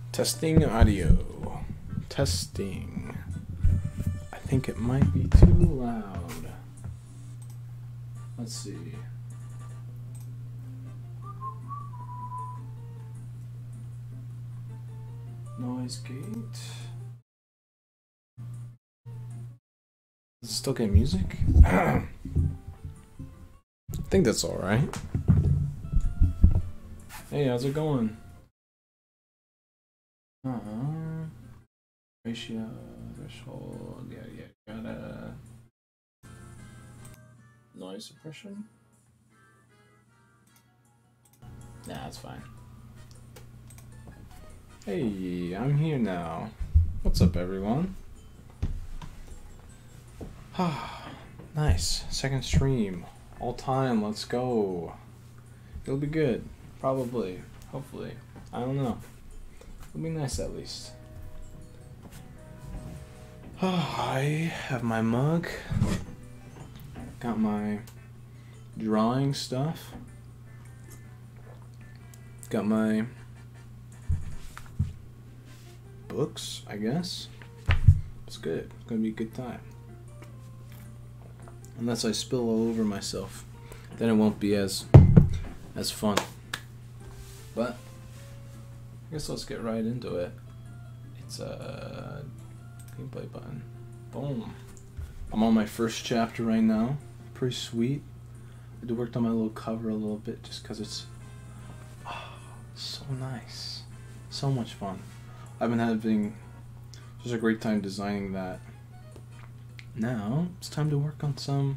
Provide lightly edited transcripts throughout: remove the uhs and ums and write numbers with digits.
Testing audio. Testing. I think it might be too loud. Let's see. Noise gate. Does it still get music? I think that's alright. Hey, how's it going? Ratio, threshold, yada. Noise suppression? Nah, that's fine. Hey, I'm here now. What's up, everyone? Nice. Second stream. All time, let's go. It'll be good. Probably. Hopefully. I don't know. It'll be nice at least. I have my mug. Got my drawing stuff. Got my books, I guess. It's good. It's gonna be a good time. Unless I spill all over myself, then it won't be as fun. But I guess let's get right into it. It's a gameplay button. Boom. I'm on my first chapter right now. Pretty sweet. I worked on my little cover a little bit just because it's so nice. So much fun. I've been having just a great time designing that. Now it's time to work on some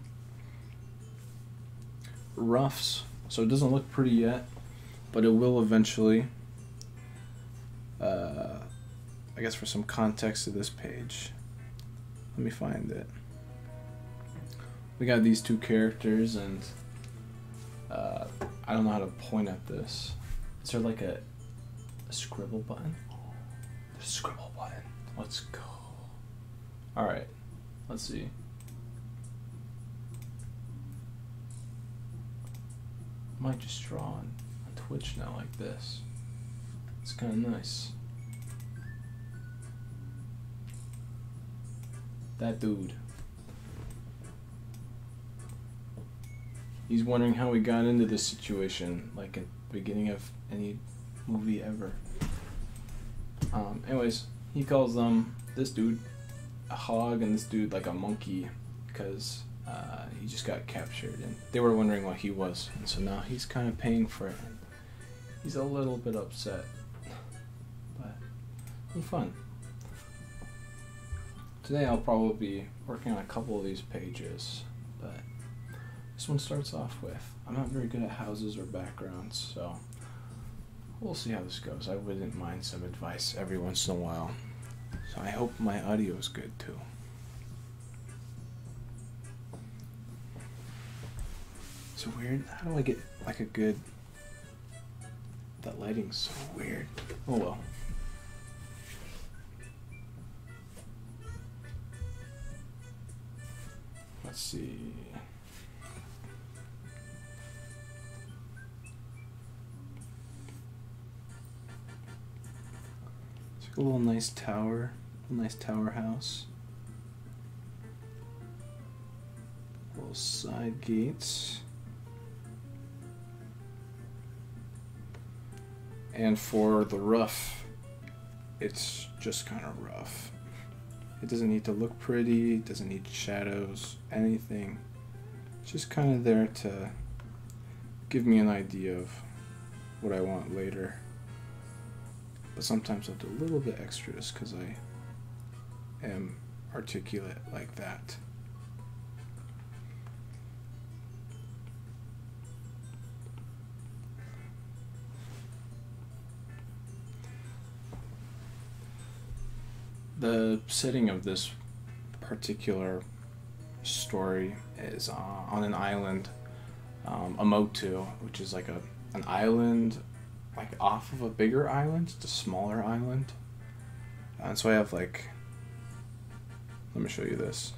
roughs. So it doesn't look pretty yet, but it will eventually. I guess for some context to this page, let me find it. We got these two characters, and I don't know how to point at this. Is there like a scribble button? There's a scribble button. Let's go. Alright, let's see. I might just draw on Twitch now like this. It's kind of nice. That dude. He's wondering how we got into this situation, like at the beginning of any movie ever. Anyways, he calls this dude a hog and this dude like a monkey because he just got captured, and they were wondering what he was, and so now he's kind of paying for it. He's a little bit upset, but it'll be fun. Today I'll probably be working on a couple of these pages, but this one starts off with, I'm not very good at houses or backgrounds, so we'll see how this goes. I wouldn't mind some advice every once in a while. So I hope my audio is good too. It's weird. How do I get like a good... That lighting's so weird. Oh well. Let's see. It's like a little nice tower, a nice tower house. Little side gates. And for the rough, it's just kind of rough. It doesn't need to look pretty, it doesn't need shadows, anything. It's just kind of there to give me an idea of what I want later. But sometimes I'll do a little bit extra just because I am articulate like that. The setting of this particular story is on an island, Amotu, which is like an island, like off of a bigger island. It's a smaller island, and so I have like. Let me show you this.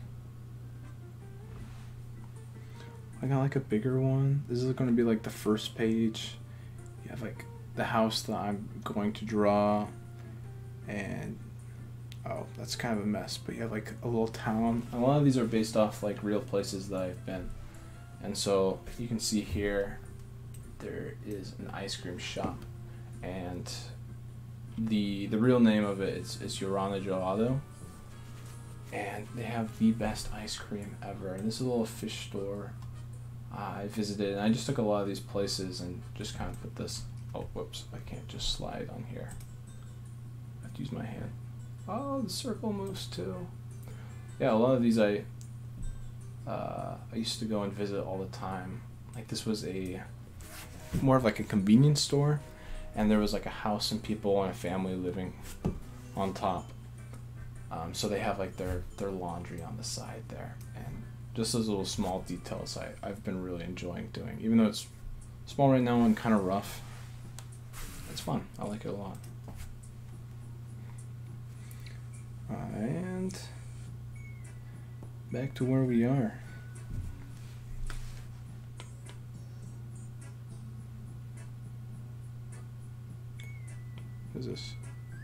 I got like a bigger one. This is going to be like the first page. You have like the house that I'm going to draw, and oh, that's kind of a mess, but you have like a little town. A lot of these are based off like real places that I've been. And so you can see here there is an ice cream shop, and the real name of it is Yorana Gelado, and they have the best ice cream ever. And this is a little fish store I visited, and I just took a lot of these places and just kind of put this. Oh, whoops! I can't just slide on here. I have to use my hand. Oh, the circle moves too. Yeah, a lot of these I used to go and visit all the time. Like this was a more of like a convenience store, and there was like a house and people and a family living on top. So they have like their laundry on the side there, and just those little small details I've been really enjoying doing. Even though it's small right now and kind of rough, it's fun. I like it a lot. And back to where we are. What is this?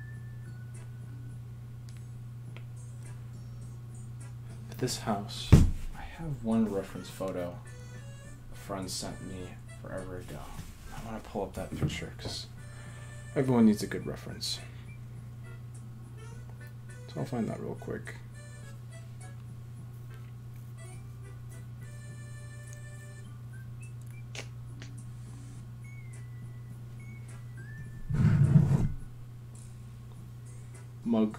At this house, I have one reference photo a friend sent me forever ago. I want to pull up that picture because everyone needs a good reference. So I'll find that real quick. Mug.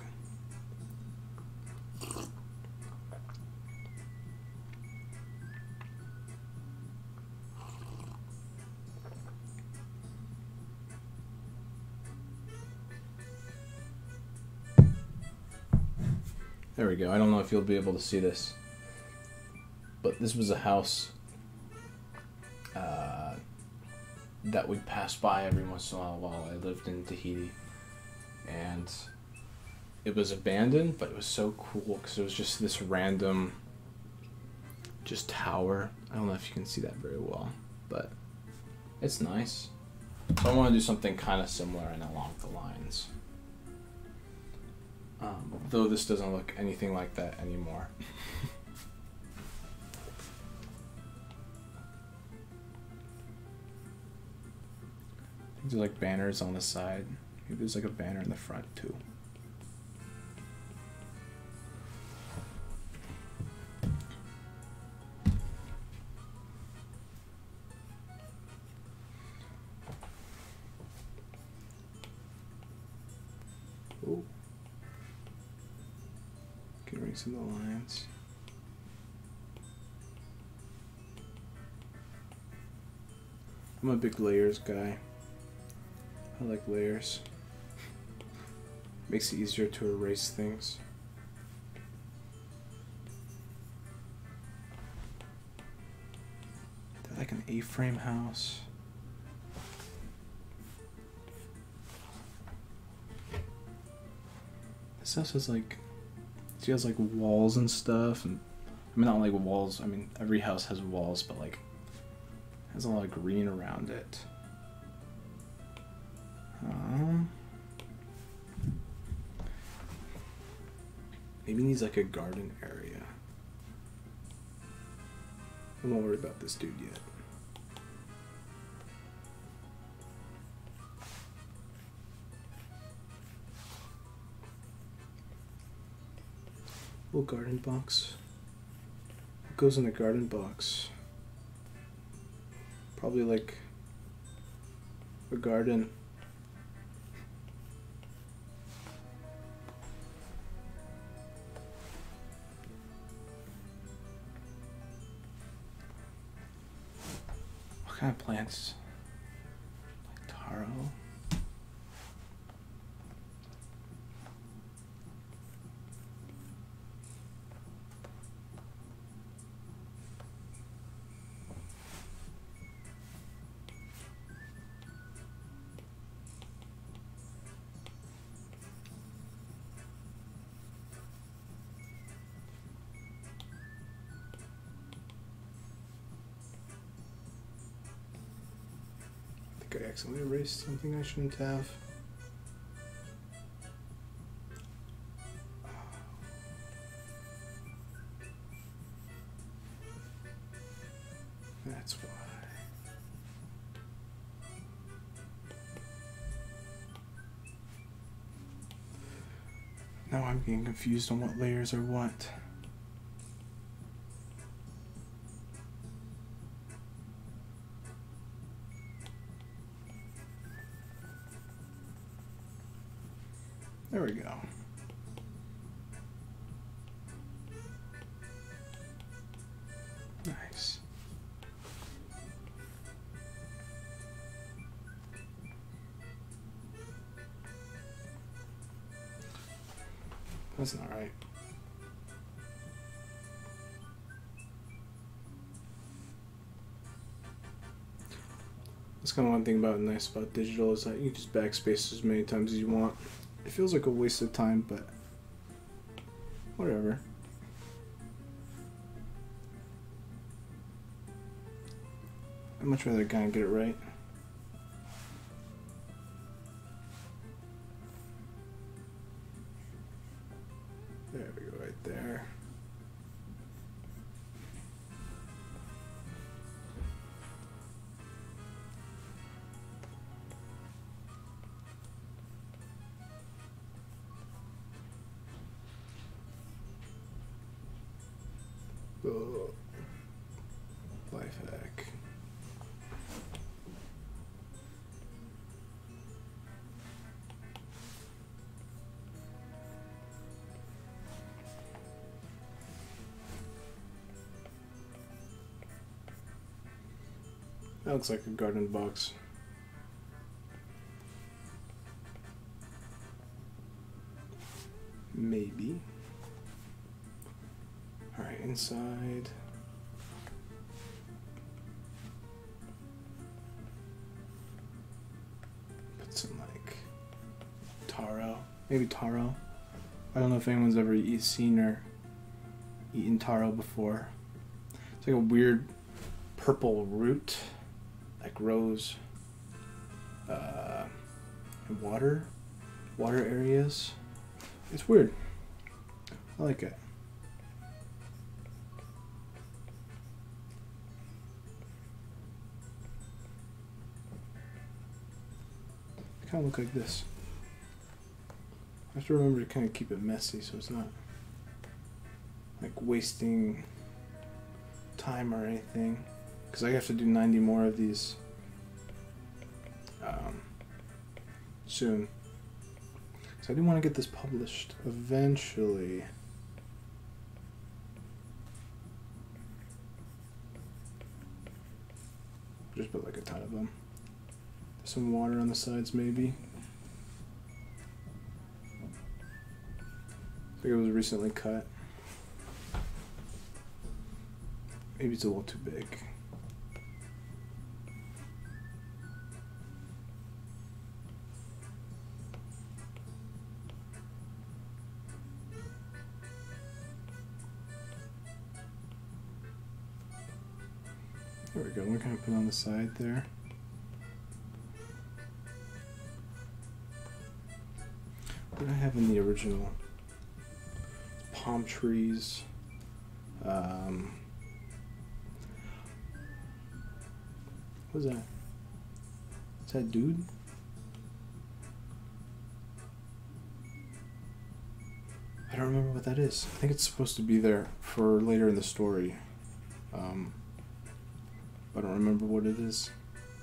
There we go. I don't know if you'll be able to see this, but this was a house that we passed by every once in a while I lived in Tahiti, and it was abandoned, but it was so cool because it was just this random just tower. I don't know if you can see that very well, but it's nice. So I want to do something kind of similar and along the lines. Though this doesn't look anything like that anymore. These are like banners on the side. Maybe there's like a banner in the front too. Oh. Getting some of the lines. I'm a big layers guy. I like layers. Makes it easier to erase things. They're like an A-frame house. This house has like, she has like walls and stuff, and I mean not like walls. I mean every house has walls, but like has a lot of green around it. Maybe needs like a garden area. I'm not worried about this dude yet. Little garden box. What goes in a garden box? Probably like a garden. What kind of plants? Like taro? I accidentally erased something I shouldn't have. That's why. Now I'm getting confused on what layers are what. There we go. Nice. That's not right. That's kind of one thing nice about digital is that you can just backspace as many times as you want. It feels like a waste of time, but whatever. I'd much rather kind of get it right. There we go, right there. Oh, life hack. That looks like a garden box. Maybe. Alright, inside. Put some like taro. Maybe taro. I don't know if anyone's ever seen or eaten taro before. It's like a weird purple root that grows in water areas. It's weird. I like it. Kind of look like this. I have to remember to kind of keep it messy so it's not like wasting time or anything, because I have to do 90 more of these soon. So I do want to get this published eventually. Just put like a ton of them. Some water on the sides, maybe. I think it was recently cut. Maybe it's a little too big. There we go. We're kind of put on the side there. What did I have in the original? Palm trees. What was that? Is that dude? I don't remember what that is. I think it's supposed to be there for later in the story. I don't remember what it is.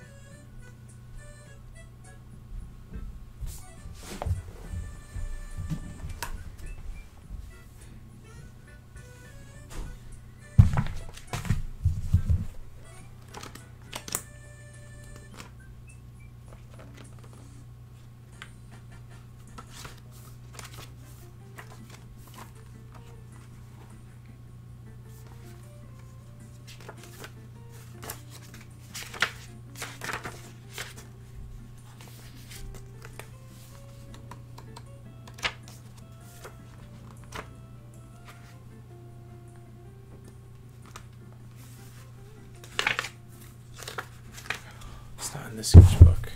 In the sketchbook.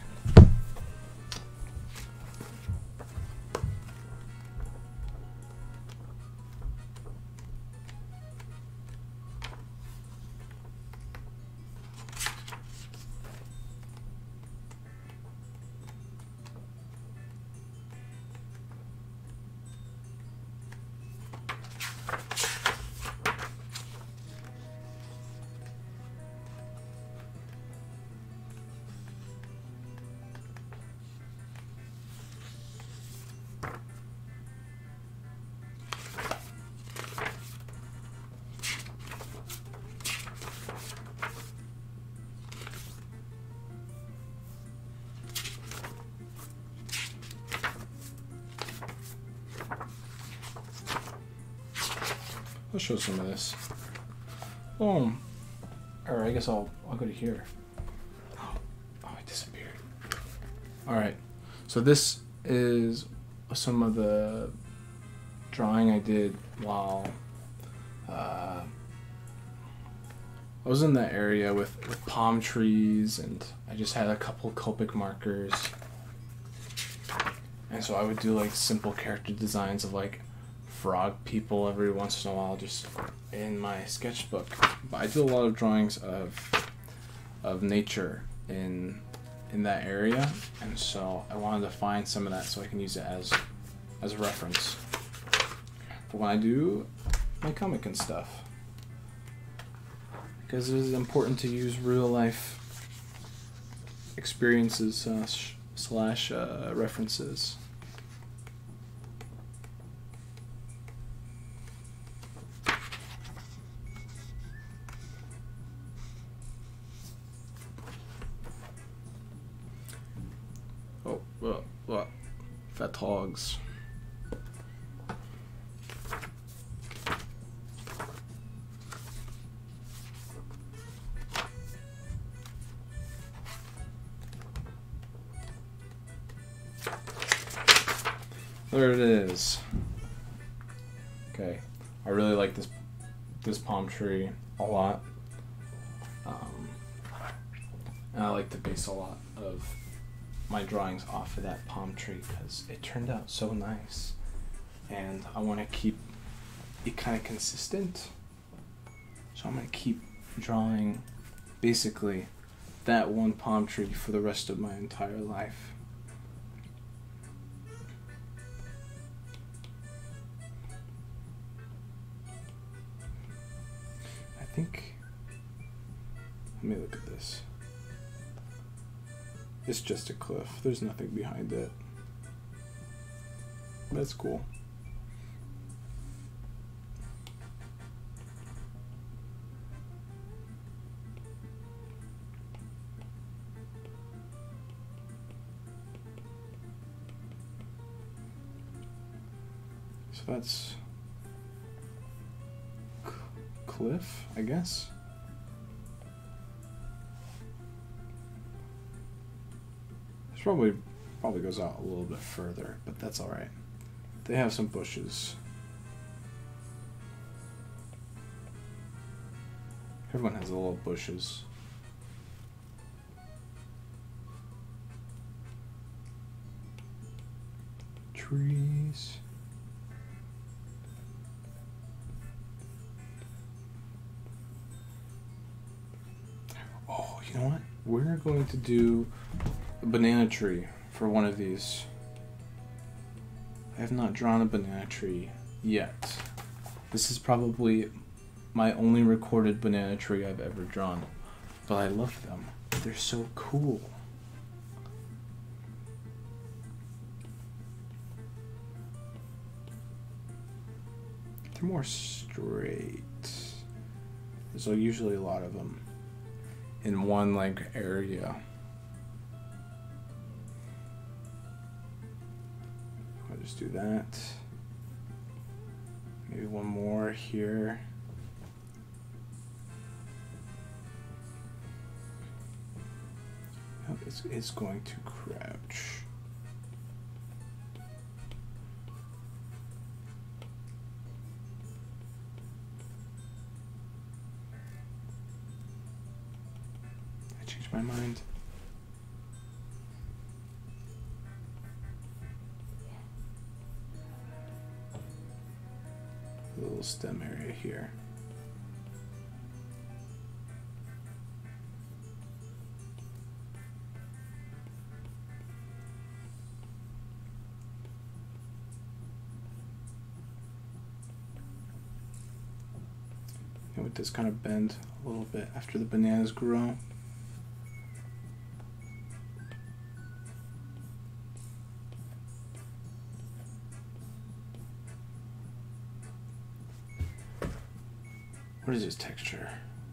I'll show some of this. Or I guess I'll go to here. Oh, it disappeared. All right. So this is some of the drawing I did while I was in that area with palm trees, and I just had a couple Copic markers. And so I would do like simple character designs of like frog people every once in a while, just in my sketchbook. But I do a lot of drawings of nature in that area, and so I wanted to find some of that so I can use it as a reference for when I do my comic and stuff. Because it is important to use real life experiences slash references. Oh, what? Fat hogs. There it is. Okay, I really like this palm tree a lot, and I like to base a lot of my drawings off of that palm tree because it turned out so nice, and I want to keep it kind of consistent. So I'm gonna keep drawing basically that one palm tree for the rest of my entire life. I think, let me look at this. It's just a cliff. There's nothing behind it. That's cool. So that's cliff, I guess. This probably goes out a little bit further, but that's all right. They have some bushes. Everyone has little bushes. Trees. Oh, you know what? We're going to do a banana tree for one of these. I have not drawn a banana tree yet. This is probably my only recorded banana tree I've ever drawn, but I love them. They're so cool. They're more straight. There's usually a lot of them in one like area. I'll just do that. Maybe one more here. Oh, it's going to crouch. I changed my mind. A little stem area here. And it does kind of bend a little bit after the bananas grow. What is this texture?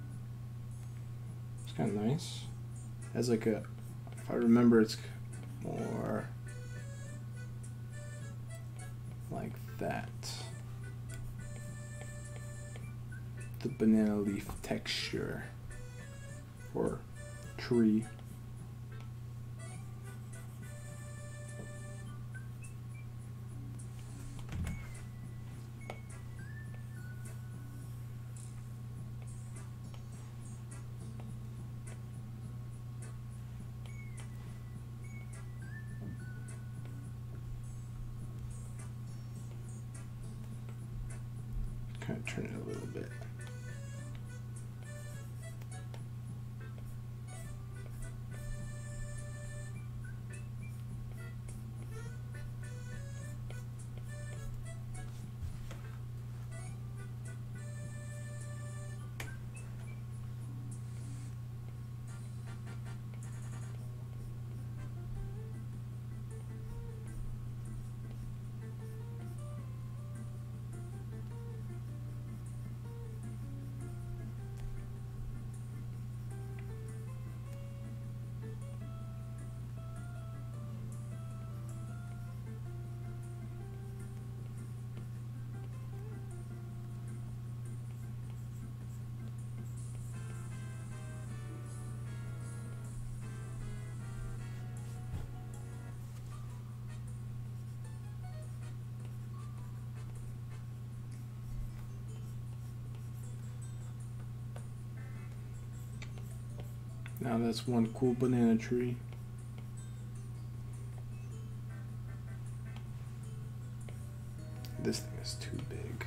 It's kind of nice. It has like a, if I remember, it's more like that. the banana leaf texture or tree. Kind of turn it a little bit. Now that's one cool banana tree. This thing is too big.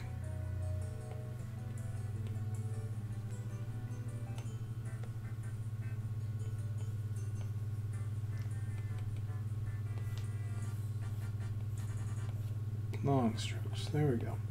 Long strokes. There we go.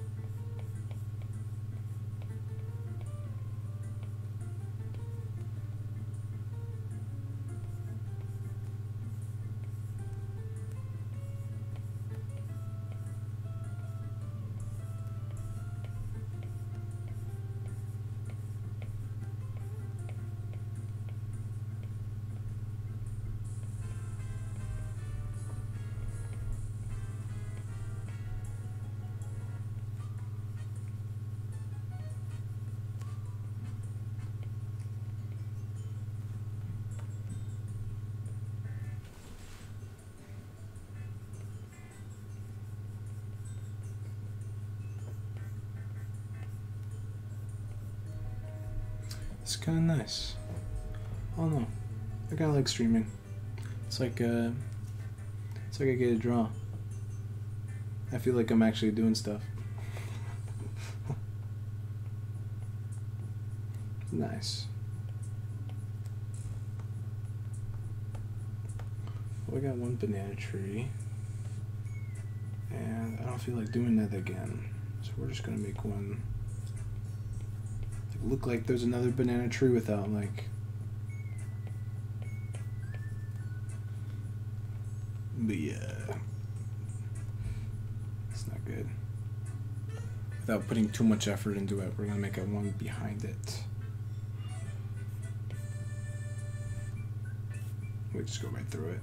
It's kind of nice. I don't know. I kind of like streaming. It's like I get to draw. I feel like I'm actually doing stuff. Nice. Well, we got one banana tree, and I don't feel like doing that again. So we're just gonna make one look like there's another banana tree without like. But yeah, it's not good. Without putting too much effort into it, we're gonna make a one behind it. We just go right through it.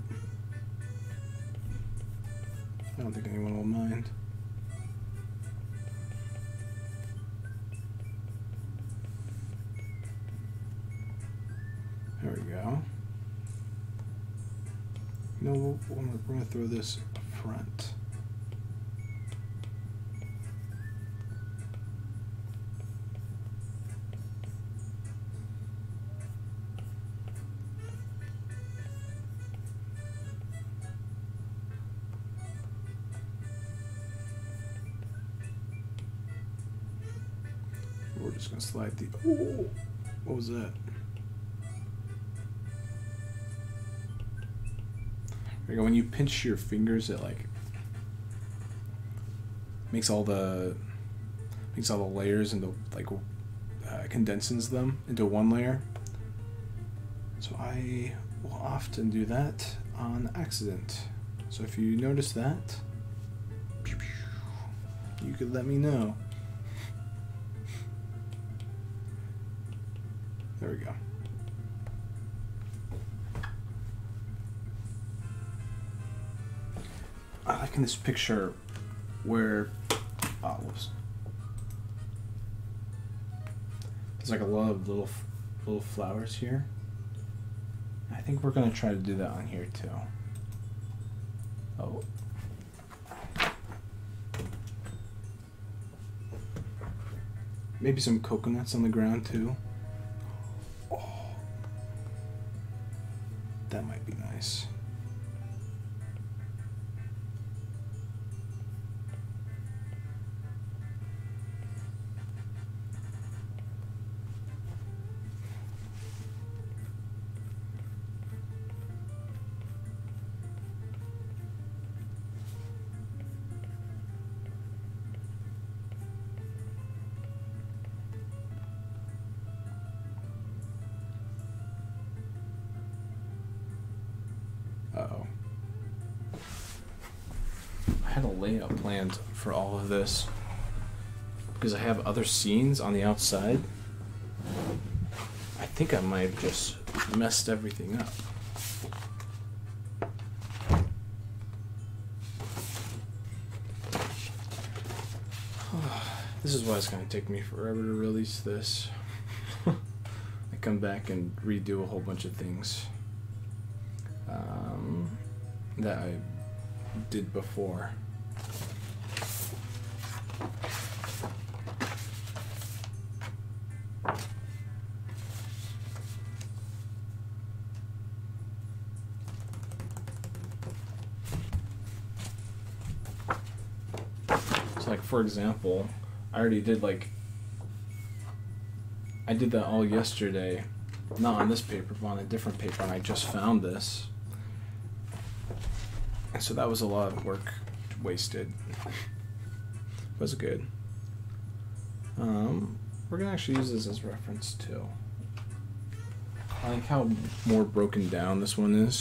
I don't think anyone will mind. There we go. No, we're gonna throw this up front. We're just gonna slide the. Oh, what was that? When you pinch your fingers, it like makes all the layers into like condenses them into one layer. So I will often do that on accident. So if you notice that, you could let me know. There we go. I like in this picture where, oh, whoops. There's like a lot of little flowers here. I think we're gonna try to do that on here too. Oh. Maybe some coconuts on the ground too. Oh. That might be nice. Uh-oh. I had a layout planned for all of this because I have other scenes on the outside. I think I might have just messed everything up. This is why it's going to take me forever to release this. I come back and redo a whole bunch of things that I did before. So like for example, I already did I did that all yesterday, not on this paper but on a different paper, and I just found this. And so that was a lot of work wasted. Was good. We're gonna actually use this as reference too. I like how more broken down this one is.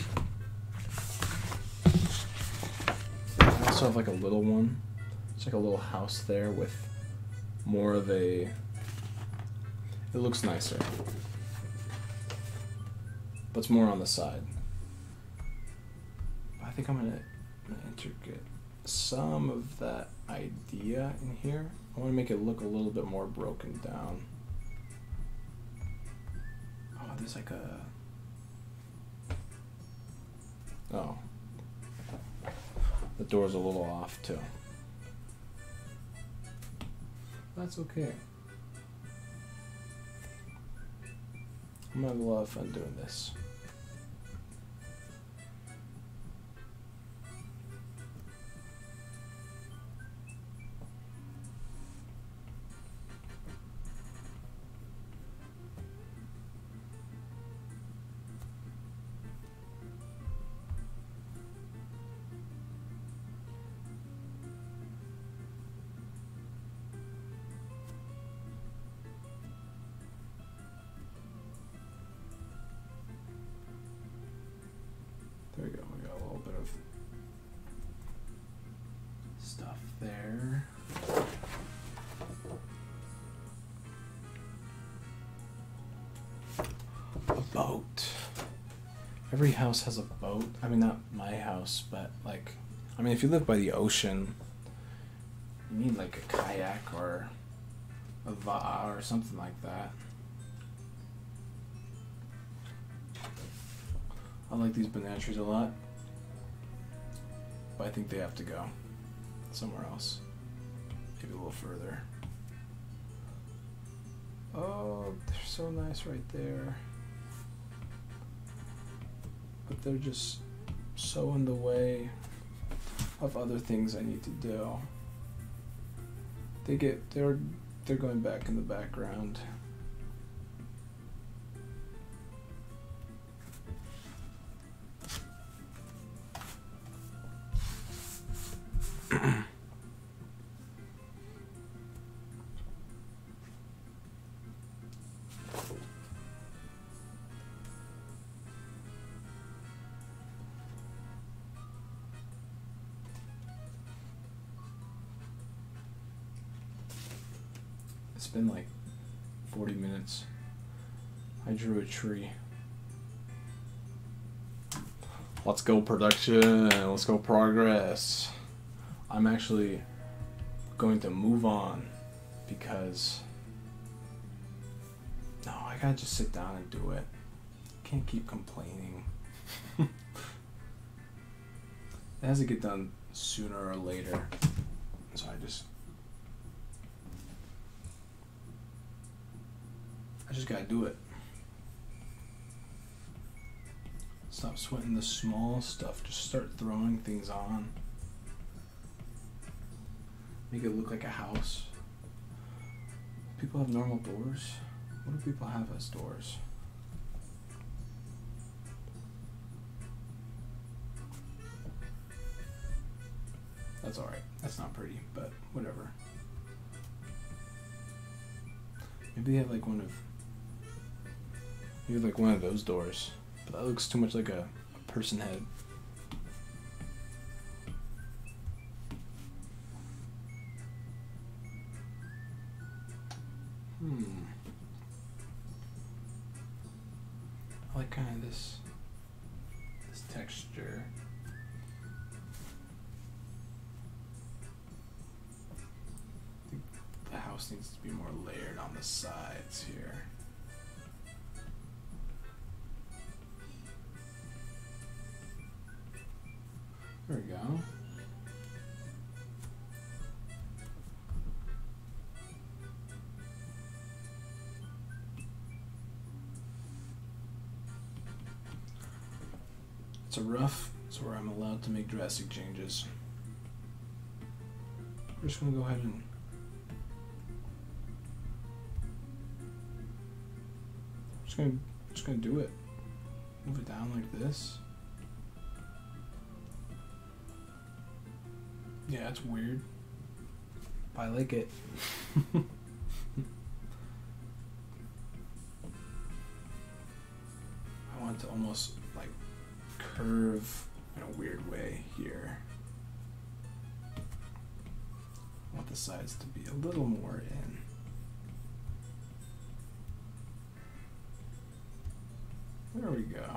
I also have like a little one. It's like a little house there with more of a... It looks nicer. But it's more on the side. I think I'm gonna integrate some of that idea in here. I want to make it look a little bit more broken down. Oh, there's like a... Oh. The door's a little off too. That's okay. I'm gonna have a lot of fun doing this. There we go, we got a little bit of stuff there. A boat. Every house has a boat. I mean, not my house, but like, I mean, if you live by the ocean, you need like a kayak or a VOD or something like that. I like these banana trees a lot, but I think they have to go somewhere else, maybe a little further. Oh, they're so nice right there, but they're just so in the way of other things I need to do. They're going back in the background. It's been like 40 minutes. I drew a tree. Let's go production, let's go progress. I'm actually going to move on because I gotta just sit down and do it. Can't keep complaining. It has to get done sooner or later. So I just gotta do it. Stop sweating the small stuff. Just start throwing things on. Make it look like a house. People have normal doors. What do people have as doors? That's alright. That's not pretty, but whatever. Maybe they have like one of those doors. But that looks too much like a person head. I like kind of this texture. I think the house needs to be more layered on the sides here. There we go. It's a rough, it's where I'm allowed to make drastic changes. We're just gonna go ahead and just gonna do it. Move it down like this. Yeah, it's weird. But I like it. I want it to almost like curve in a weird way here. I want the sides to be a little more in. There we go.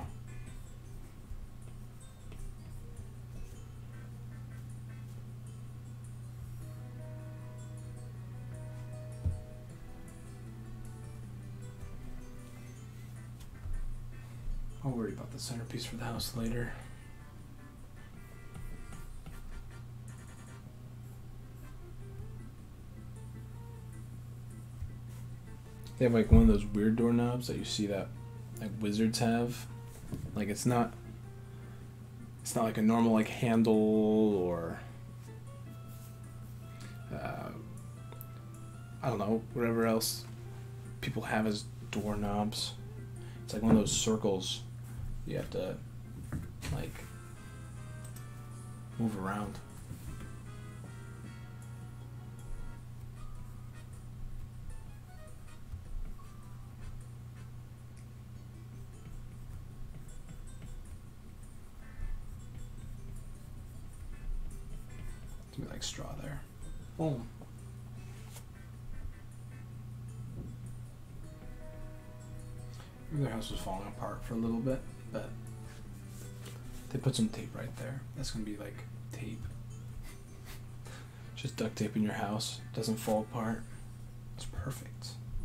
I'll worry about the centerpiece for the house later. They have like one of those weird doorknobs that you see that like wizards have. Like it's not like a normal like handle or I don't know, whatever else people have as doorknobs. It's like one of those circles you have to like move around. Do like straw there. Boom. Maybe their house was falling apart for a little bit, but they put some tape right there. That's gonna be like tape. Just duct tape in your house. Doesn't fall apart. It's perfect.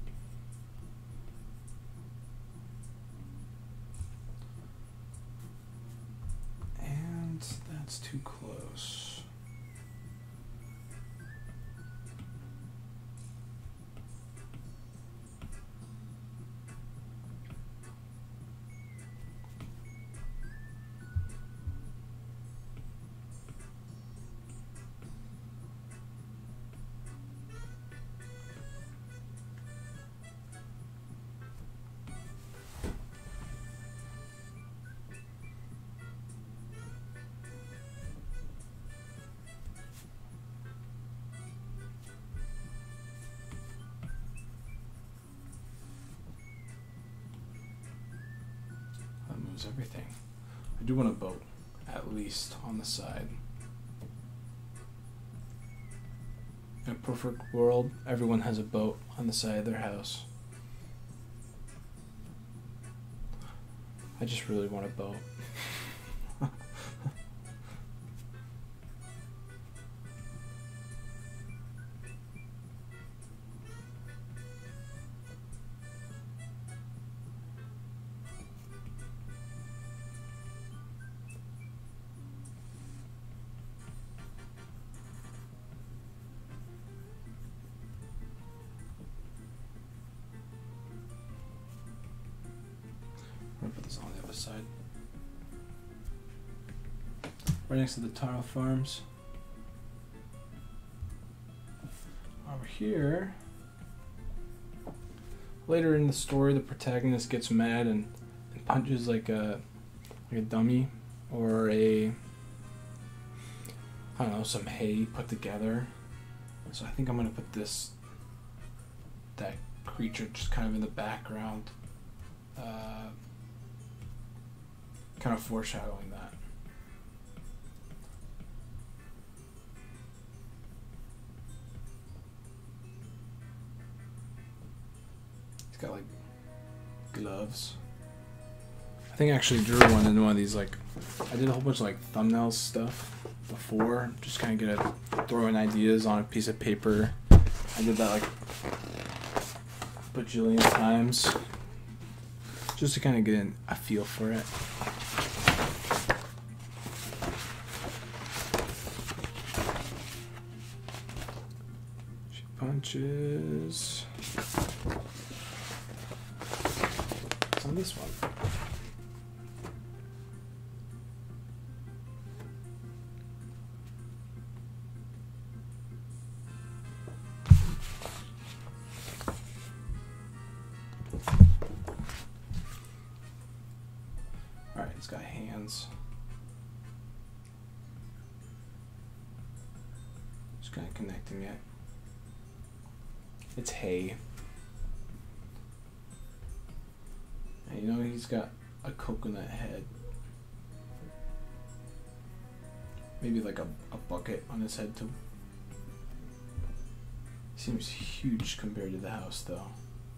And that's too close. Everything. I do want a boat, at least on the side. In a perfect world, everyone has a boat on the side of their house. I just really want a boat. put this on the other side. Right next to the taro farms. Over here, later in the story, the protagonist gets mad and punches like a dummy or I don't know, some hay put together. So I think I'm gonna put that creature just kind of in the background, kind of foreshadowing that. He's got like gloves. I think I actually drew one in one of these, like, I did a whole bunch of like thumbnail stuff before, just kind of throwing ideas on a piece of paper. I did that like bajillion times just to kind of get a feel for it. She punches. It's on this one. Alright, it's got hands. Just kind of connecting it. It's hay. And you know, he's got a coconut head. Maybe like a bucket on his head too. Seems huge compared to the house though.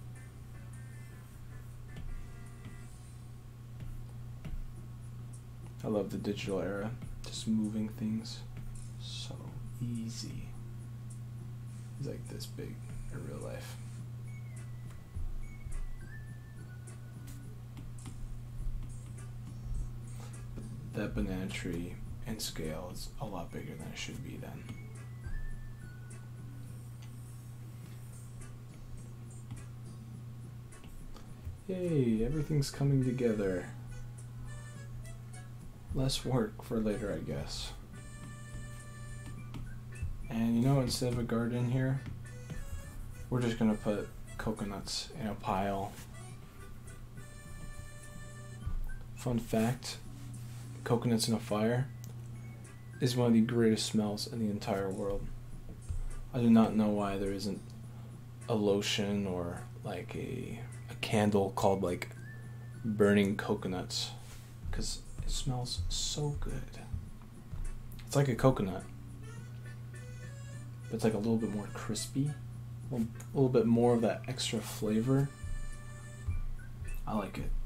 I love the digital era. Just moving things so easy. He's like this big in real life. That banana tree in scale is a lot bigger than it should be then. Yay, everything's coming together. Less work for later, I guess. And you know, instead of a garden here, we're just gonna put coconuts in a pile. Fun fact, coconuts in a fire is one of the greatest smells in the entire world. I do not know why there isn't a lotion or like a candle called like burning coconuts, because it smells so good. It's like a coconut, but it's like a little bit more crispy, a little bit more of that extra flavor. I like it.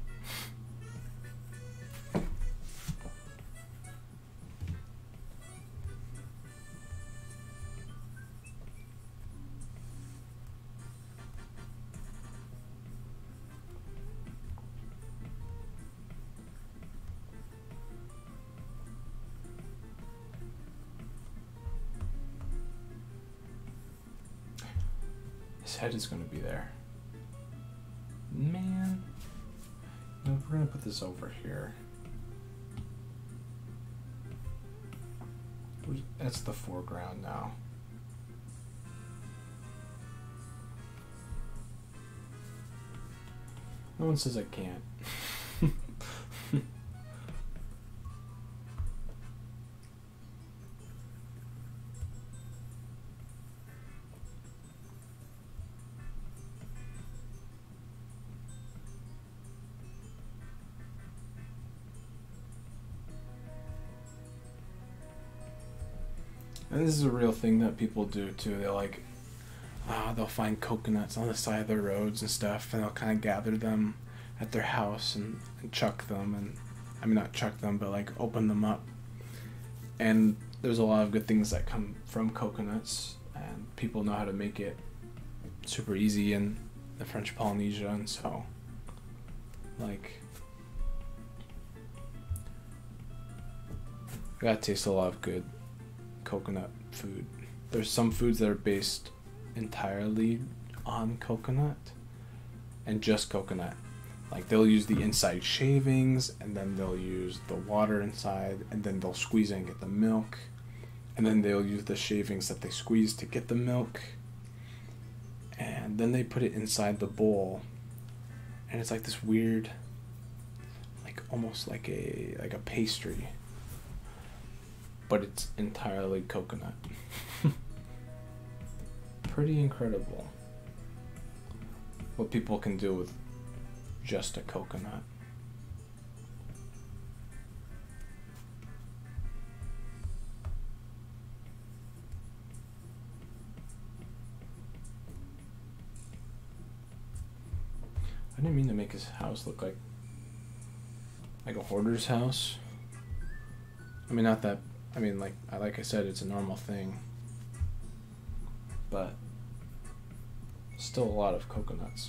His head is going to be there. Man. No, we're going to put this over here. That's the foreground now. No one says I can't. And this is a real thing that people do too. They're like, they'll find coconuts on the side of the roads and stuff, and they'll kind of gather them at their house and chuck them, and I mean not chuck them, but like open them up. And there's a lot of good things that come from coconuts, and people know how to make it super easy in the French Polynesia, and so like I gotta taste a lot of good coconut food. There's some foods that are based entirely on coconut and just coconut. Like they'll use the inside shavings, and then they'll use the water inside, and then they'll squeeze it and get the milk, and then they'll use the shavings that they squeeze to get the milk, and then they put it inside the bowl, and it's like this weird, like almost like a pastry, but it's entirely coconut. Pretty incredible what people can do with just a coconut. I didn't mean to make his house look like a hoarder's house. I mean, not that, I mean, like I said, it's a normal thing, but still a lot of coconuts.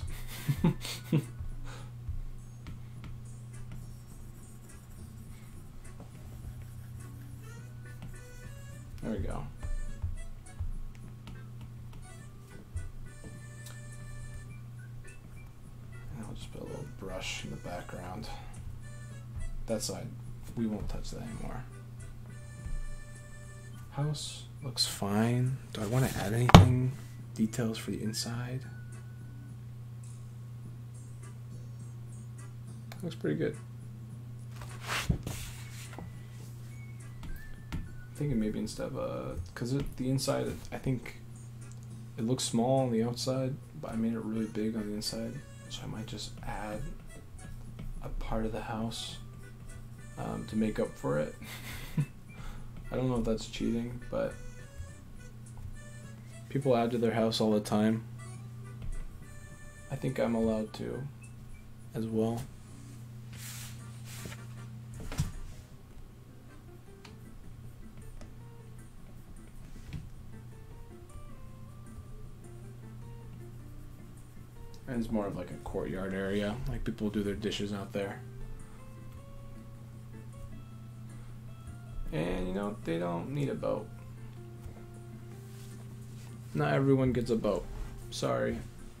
There we go. And I'll just put a little brush in the background. That side, we won't touch that anymore. House looks fine. Do I want to add anything? Details for the inside? Looks pretty good. I'm thinking maybe instead of because the inside, I think it looks small on the outside, but I made it really big on the inside, so I might just add a part of the house to make up for it. I don't know if that's cheating, but people add to their house all the time. I think I'm allowed to as well. And it's more of like a courtyard area, like people do their dishes out there. And you know, they don't need a boat. Not everyone gets a boat. Sorry.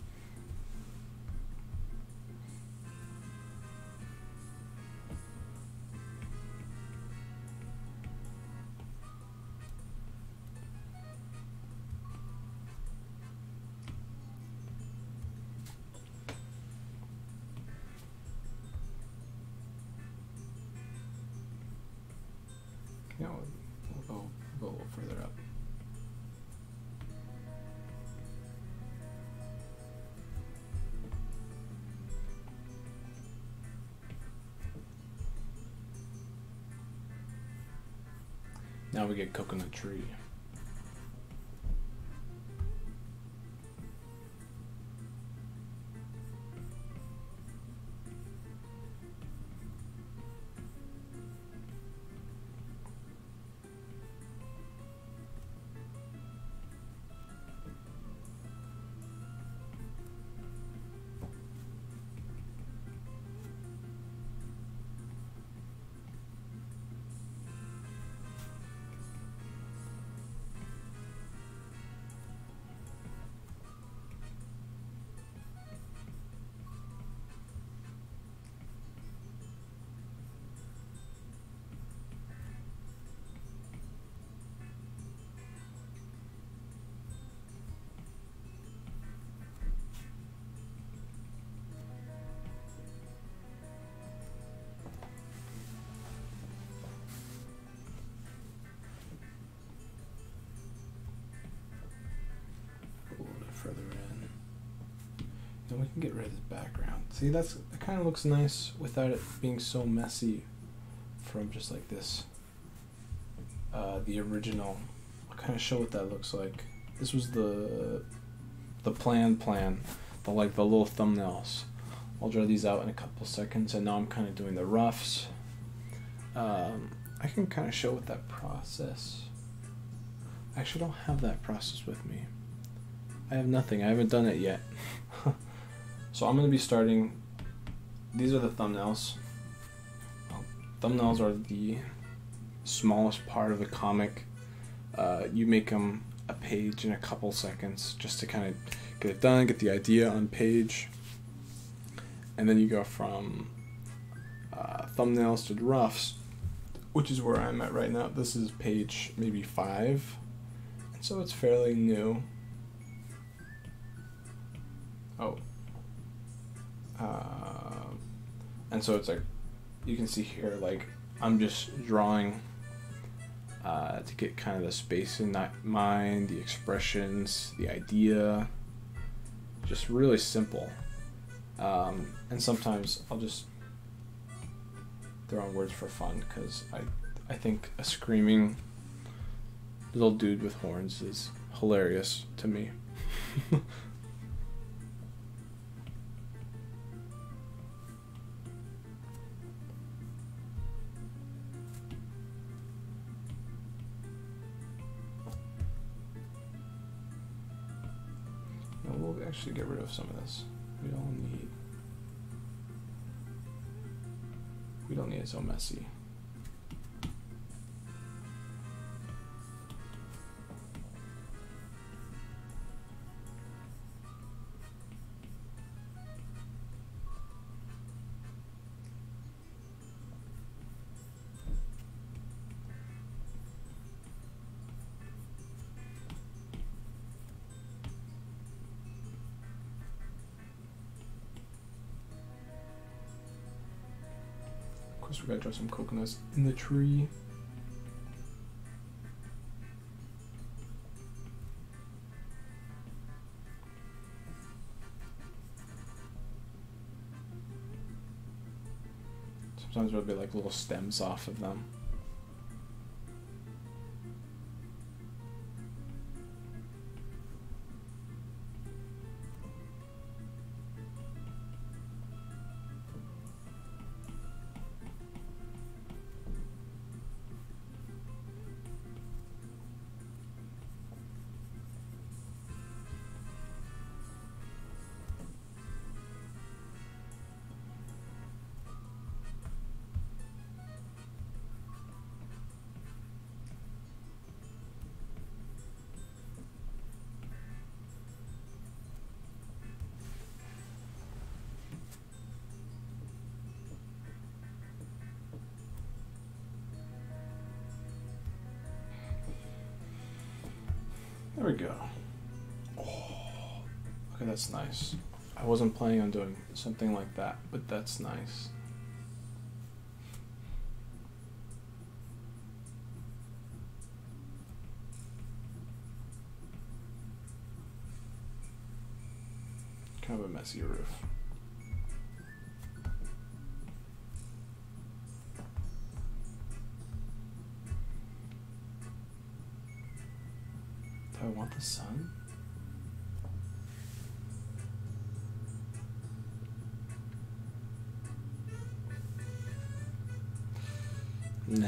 You know, we'll go a little further up. Now we get coconut tree. Further in, then we can get rid of the background. See, it kind of looks nice without it being so messy from just like this. The original, I'll kind of show what that looks like. This was the plan, the little thumbnails. I'll draw these out in a couple seconds, and now I'm kind of doing the roughs. I can kind of show what that process. I actually don't have that process with me. I have nothing. I haven't done it yet. So I'm going to be starting. These are the thumbnails. Thumbnails are the smallest part of the comic. You make them a page in a couple seconds just to kind of get it done, get the idea on page. and then you go from thumbnails to roughs, which is where I'm at right now. This is page maybe 5, and so it's fairly new. Oh. And so it's like, you can see here, like, I'm just drawing to get kind of the space in mind, the expressions, the idea, just really simple. And sometimes I'll just throw on words for fun, because I think a screaming little dude with horns is hilarious to me. We'll actually get rid of some of this. We don't need it so messy. Of course, we gotta draw some coconuts in the tree. Sometimes there'll be like little stems off of them. There we go. Oh, okay, that's nice. I wasn't planning on doing something like that, but that's nice. Kind of a messy roof. Do I want the sun? Nah.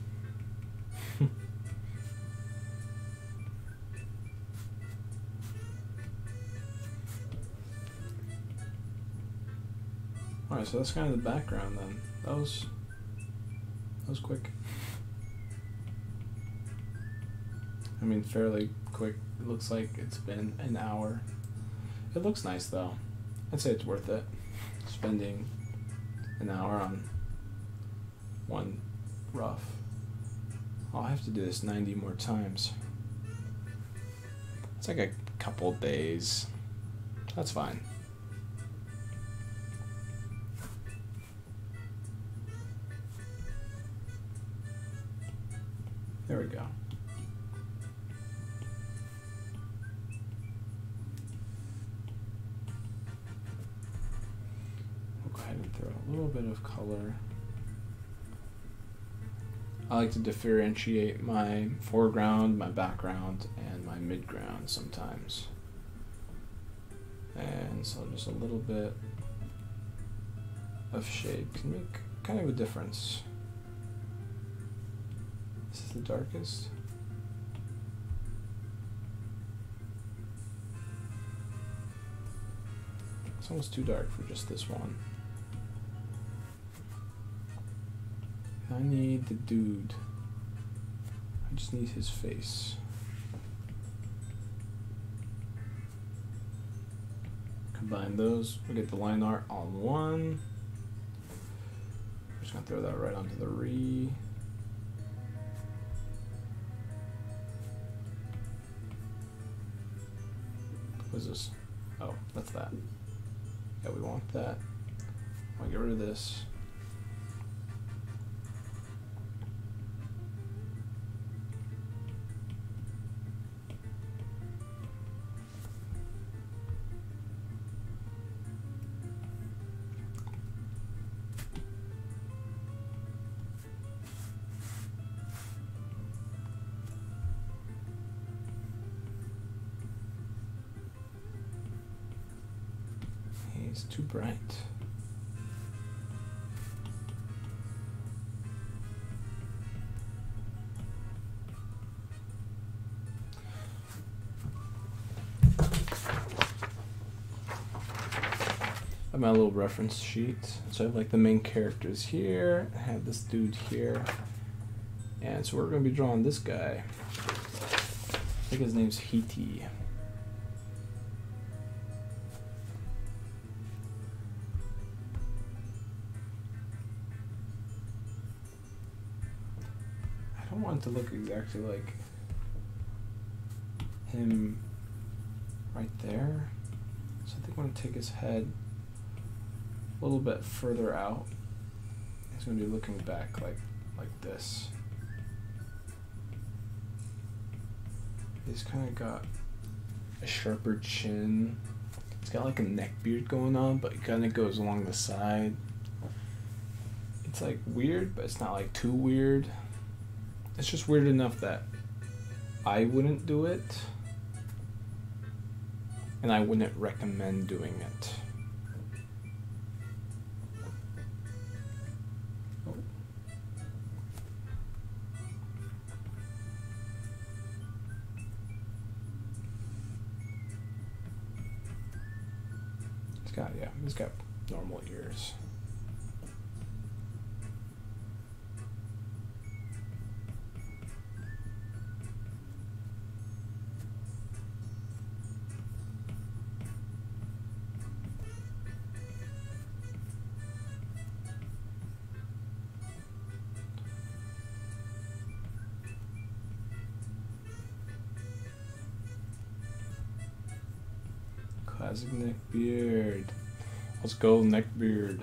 Alright, so that's kind of the background then. That was quick. I mean, fairly quick. It looks like it's been an hour. It looks nice though. I'd say it's worth it. Spending an hour on one rough. I'll have to do this 90 more times. It's like a couple days. That's fine. There we go. We'll go ahead and throw a little bit of color. I like to differentiate my foreground, my background, and my midground sometimes. And so just a little bit of shade can make kind of a difference. This is the darkest. It's almost too dark for just this one. I need the dude. I just need his face. combine those. We get the line art on one. I'm just gonna throw that right onto the re. What is this? Oh, that's that. Yeah, we want that. I'll get rid of this. He's too bright. I have my little reference sheet. So I have like the main characters here. I have this dude here. And so we're going to be drawing this guy. I think his name's Hiti. I don't want it to look exactly like him right there. So I think I'm going to take his head a little bit further out. He's going to be looking back like this. He's kind of got a sharper chin. He's got like a neck beard going on, but it kind of goes along the side. It's like weird, but it's not like too weird. It's just weird enough that I wouldn't do it, and I wouldn't recommend doing it. He's got normal ears. Classic neck beard. Let's go, neckbeard.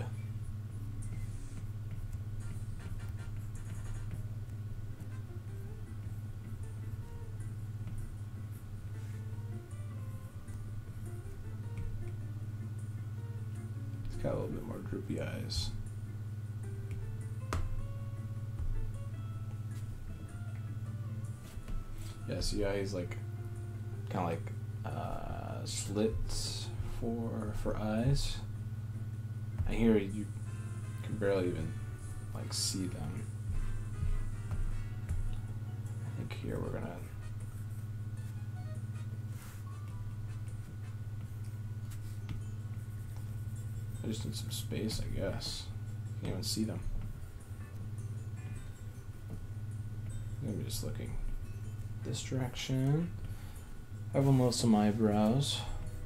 It's got a little bit more droopy eyes. Yeah, see how he's like kind of like slits for eyes. And here you can barely even like see them. I think here we're gonna I just need some space, I guess. Can't even see them. I'm gonna be just looking this direction. I have almost some eyebrows.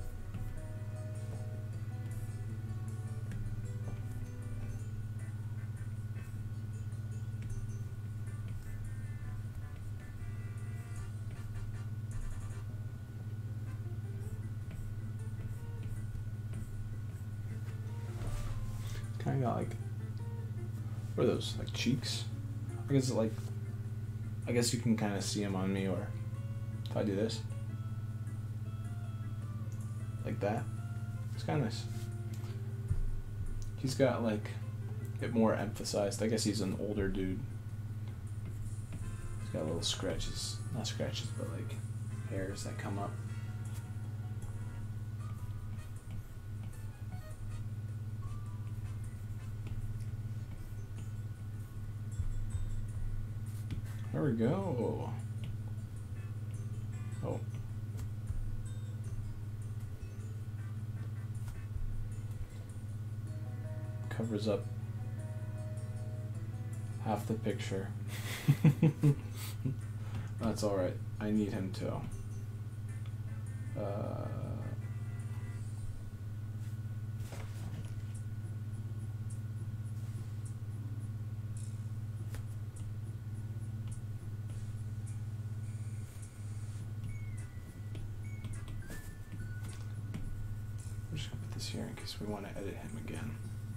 Kind of got like, what are those, like cheeks? I guess like, I guess you can kind of see them on me, or if I do this, like that, it's kind of nice. He's got like it more emphasized. I guess he's an older dude. He's got little scratches, not scratches, but like hairs that come up. There we go. Oh. Covers up half the picture. That's alright. I need him to this here in case we want to edit him again.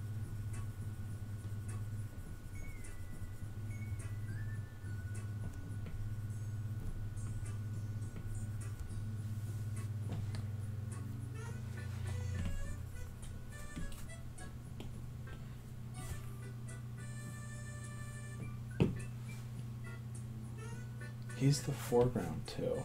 He's the foreground too.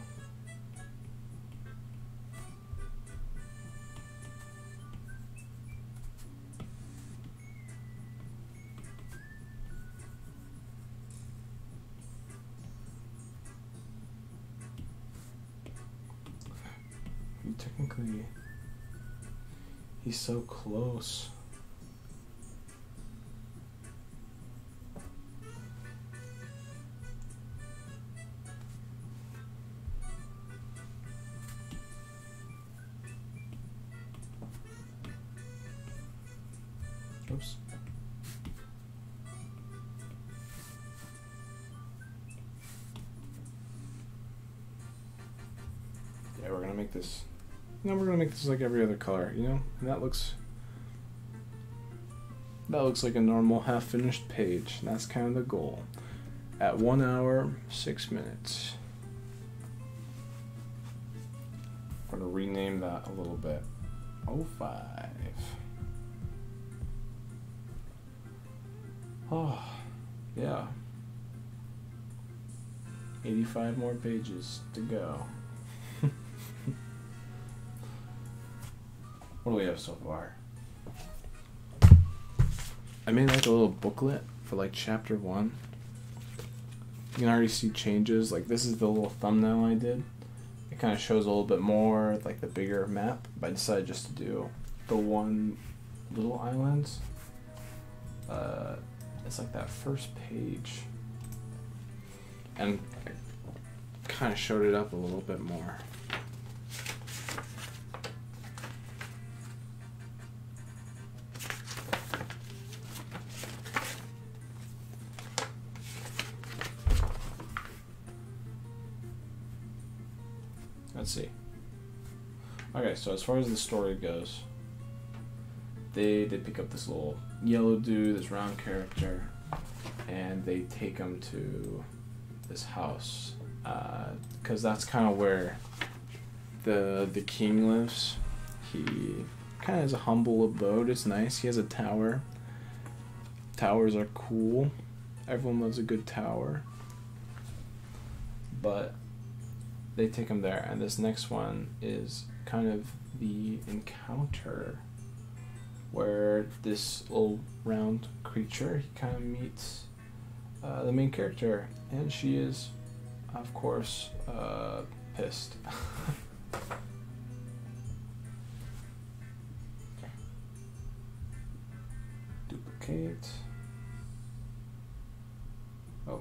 Technically, he's so close. Oops. Yeah, we're gonna make this. No, we're gonna make this like every other color, you know? And that looks like a normal half-finished page. And that's kind of the goal. At 1 hour, 6 minutes. I'm gonna rename that a little bit. 05. Oh, yeah. 85 more pages to go. What do we have so far? I made like a little booklet for like chapter 1. You can already see changes. Like this is the little thumbnail I did. It kind of shows a little bit more, like the bigger map. But I decided just to do the one little island. It's like that first page. And I kind of showed it up a little bit more. Let's see. Okay, so as far as the story goes, they pick up this little yellow dude, this round character, and they take him to this house, because that's kind of where the king lives. He kind of has a humble abode. It's nice. He has a tower. Towers are cool. Everyone loves a good tower. But they take him there, and this next one is kind of the encounter where this little round creature, he kind of meets the main character, and she is, of course, pissed. Duplicate. Oh.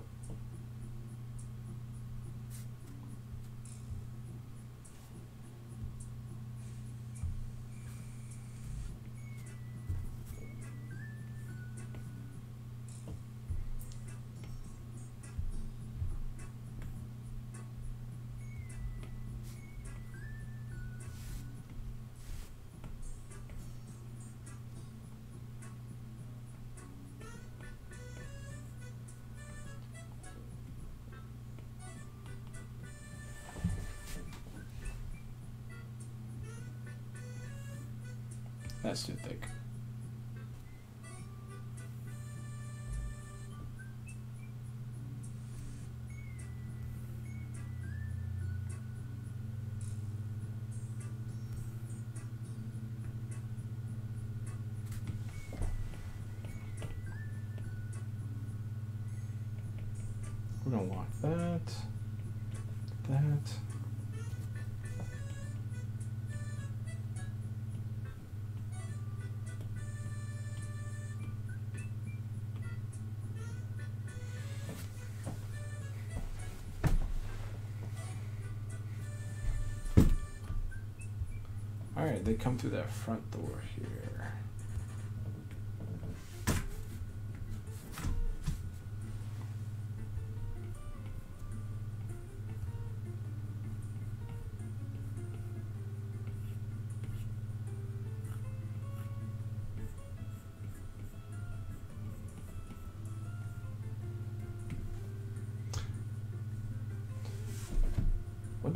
That's too thick. We don't want that. That. Alright, they come through that front door here.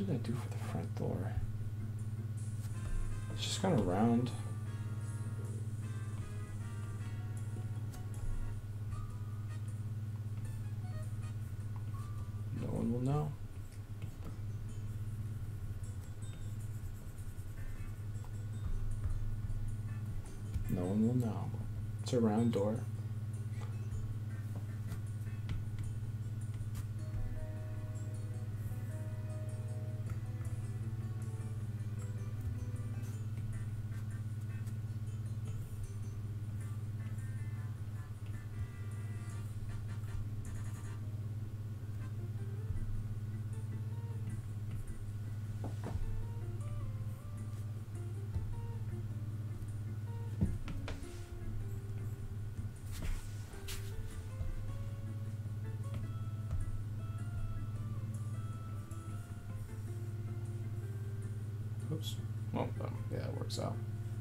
did I do for the front door? It's just kind of round. No one will know. No one will know. It's a round door. Oops. Well, yeah, it works out.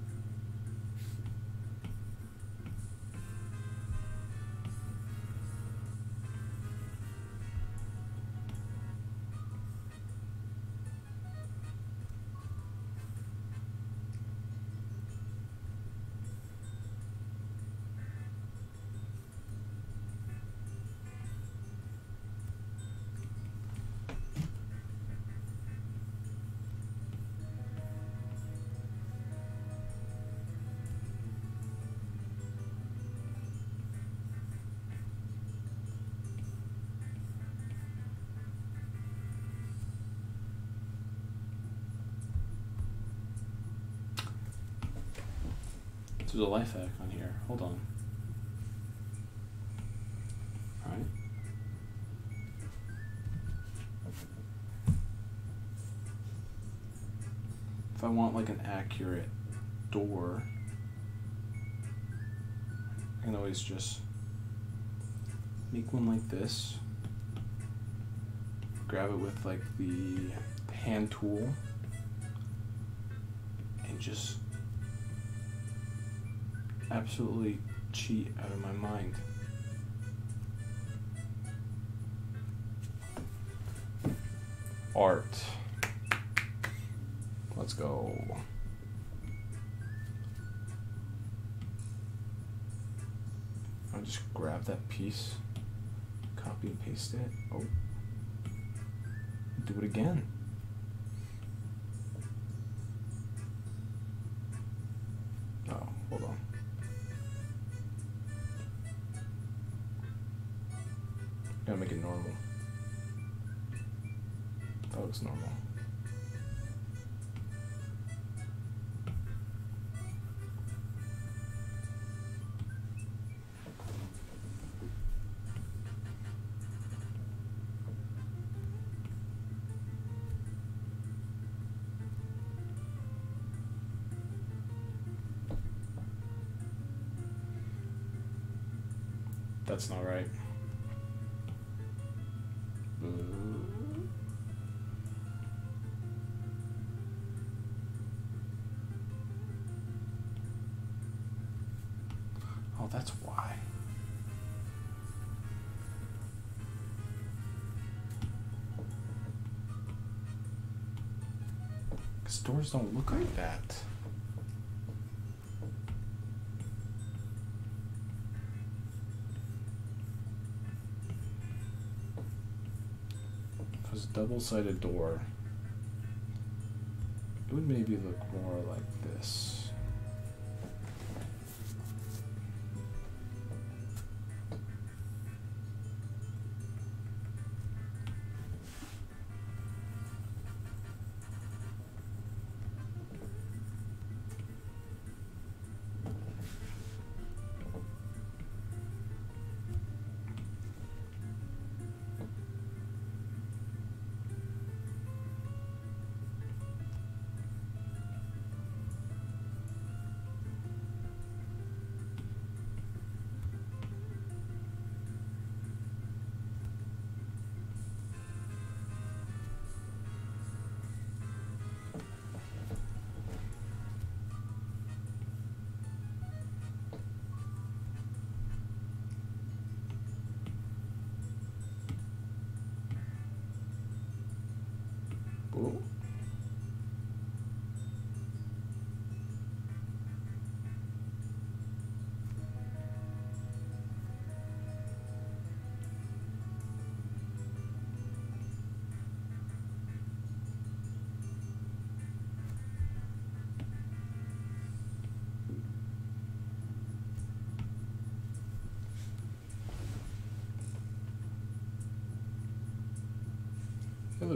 There's a life hack on here. Hold on. Alright. If I want like an accurate door, I can always just make one like this. Grab it with like the hand tool and just absolutely cheat out of my mind. Art. Let's go. I'll just grab that piece, copy and paste it. Oh, do it again. Oh, hold on. Gotta make it normal. That looks normal. That's not right. Oh, that's why. Because doors don't look like that. If it was a double-sided door, it would maybe look more like this.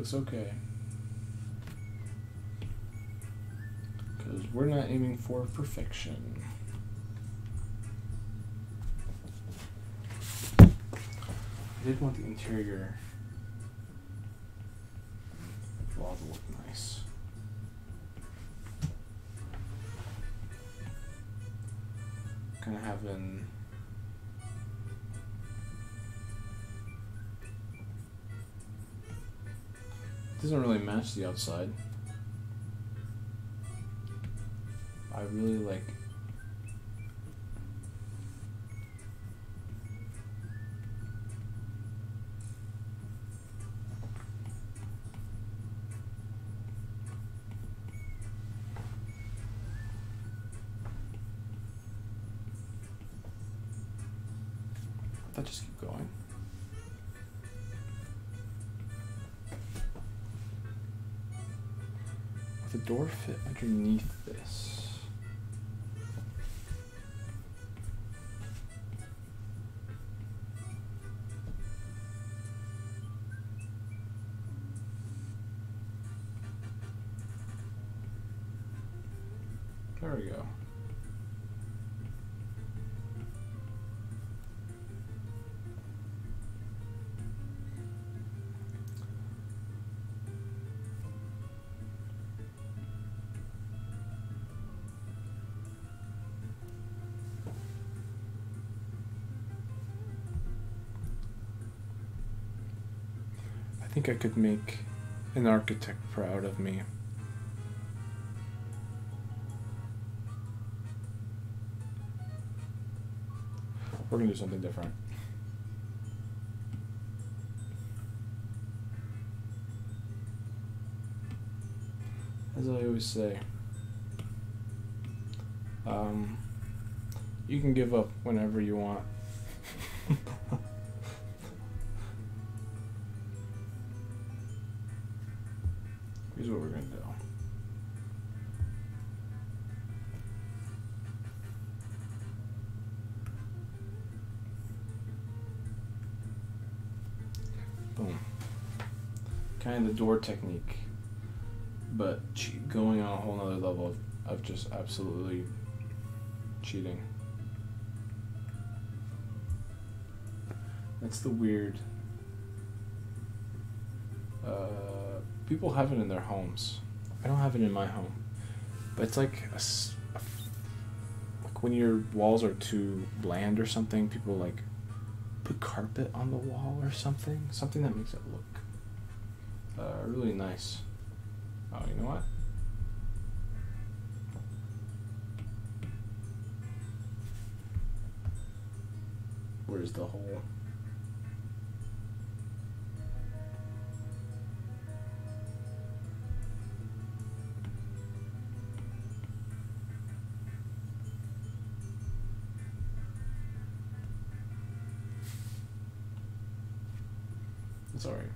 looks okay. Because we're not aiming for perfection. I did want the interior wall to look nice. Kind of having doesn't really match the outside. I really like that. Just keep going. The door fit underneath this. There we go. I think I could make an architect proud of me. We're gonna do something different. As I always say, you can give up whenever you want. Here's what we're gonna do. Boom. Kind of the door technique, but going on a whole nother level of just absolutely cheating. That's the weird. People have it in their homes. I don't have it in my home, but it's like like when your walls are too bland or something. People like put carpet on the wall or something that makes it look really nice. Oh, you know what? Where's the hole? It's alright.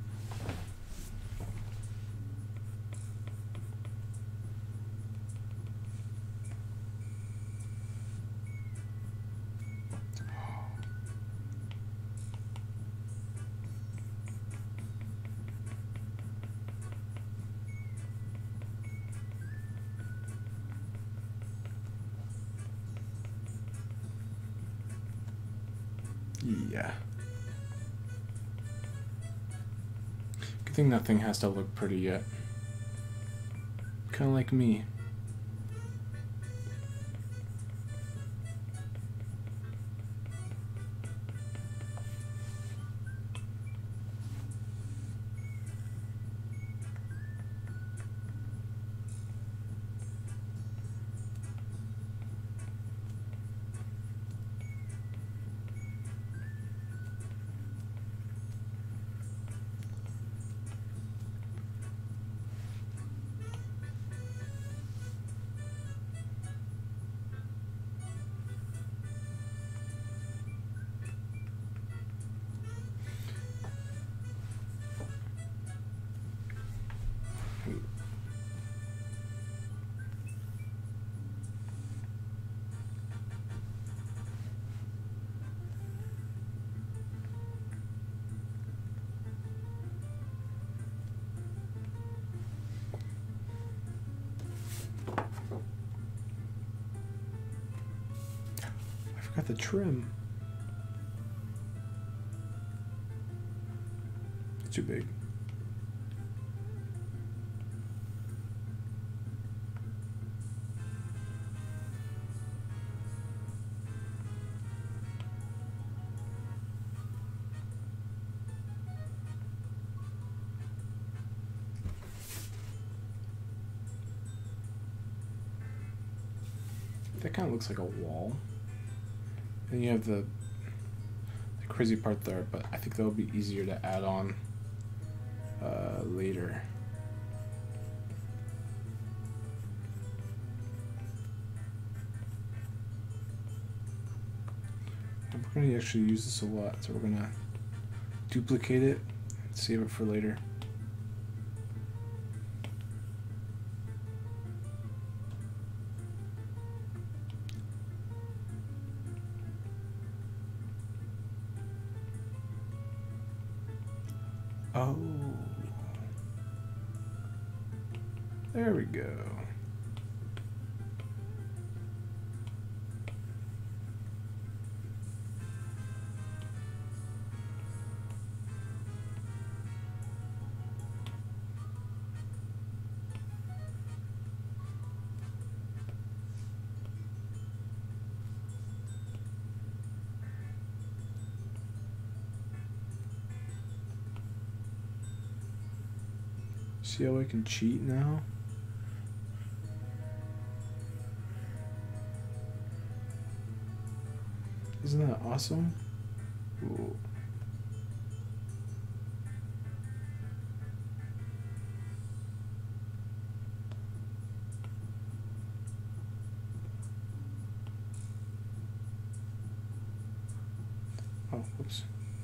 Yeah. Good thing nothing has to look pretty yet. Kind of like me. forgot the trim. It's too big. That kind of looks like a wall. Then you have the crazy part there, but I think that'll be easier to add on later. And we're going to actually use this a lot, so we're going to duplicate it and save it for later. Oh, there we go. See how I can cheat now? Isn't that awesome? Ooh. Oh, whoops.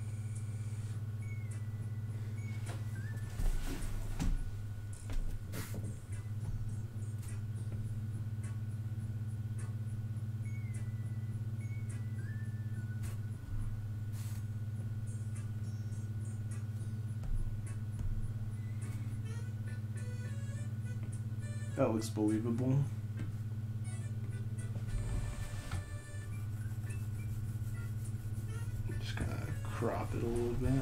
That looks believable. Just gonna crop it a little bit.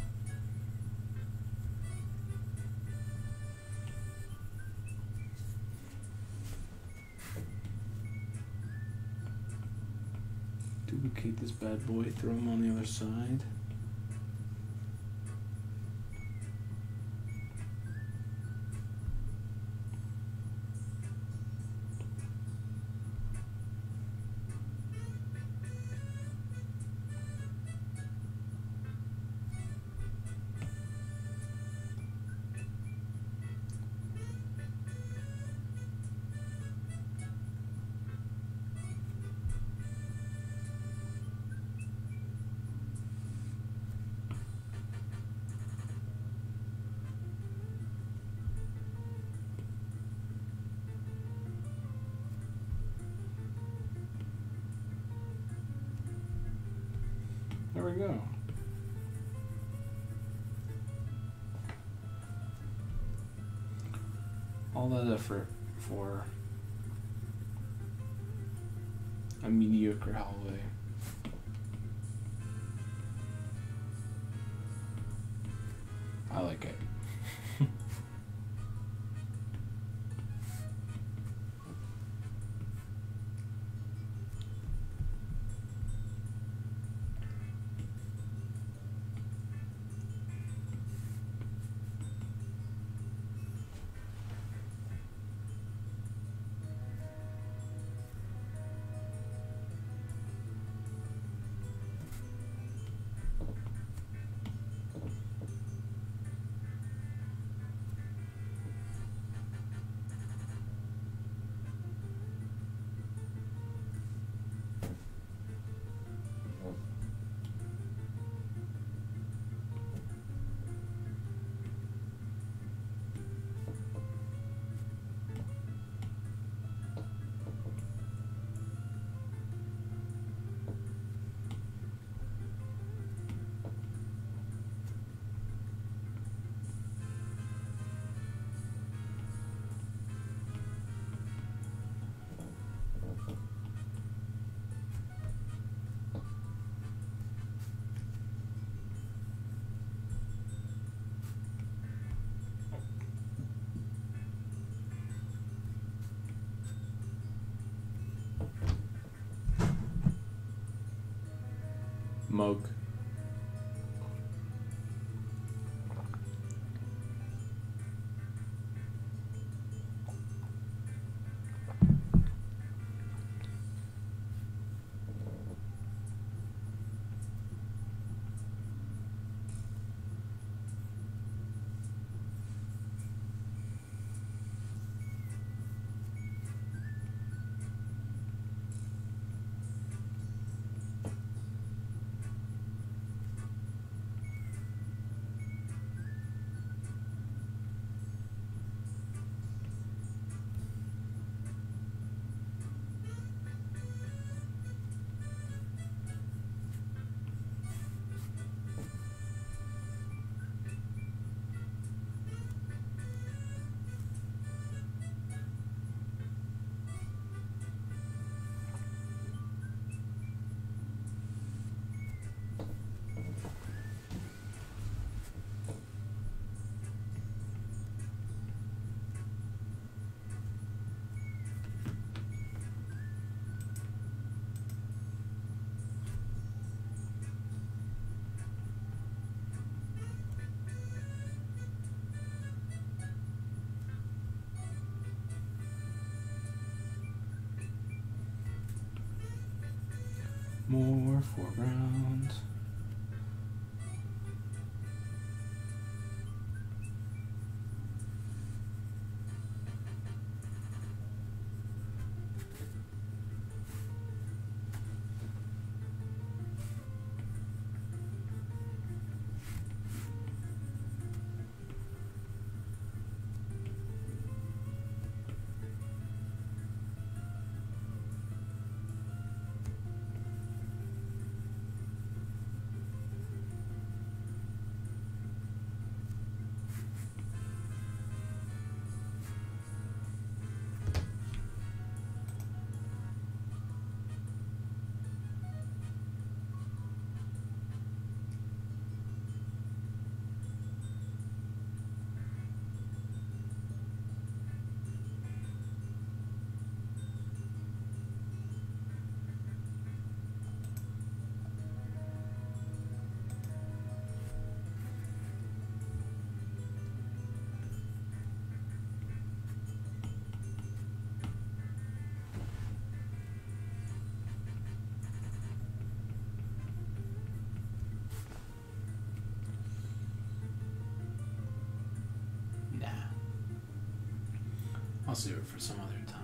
Duplicate this bad boy, throw him on the other side. There we go. All that effort for a mediocre hallway. I like it. mug. More foreground. I'll save it for some other time.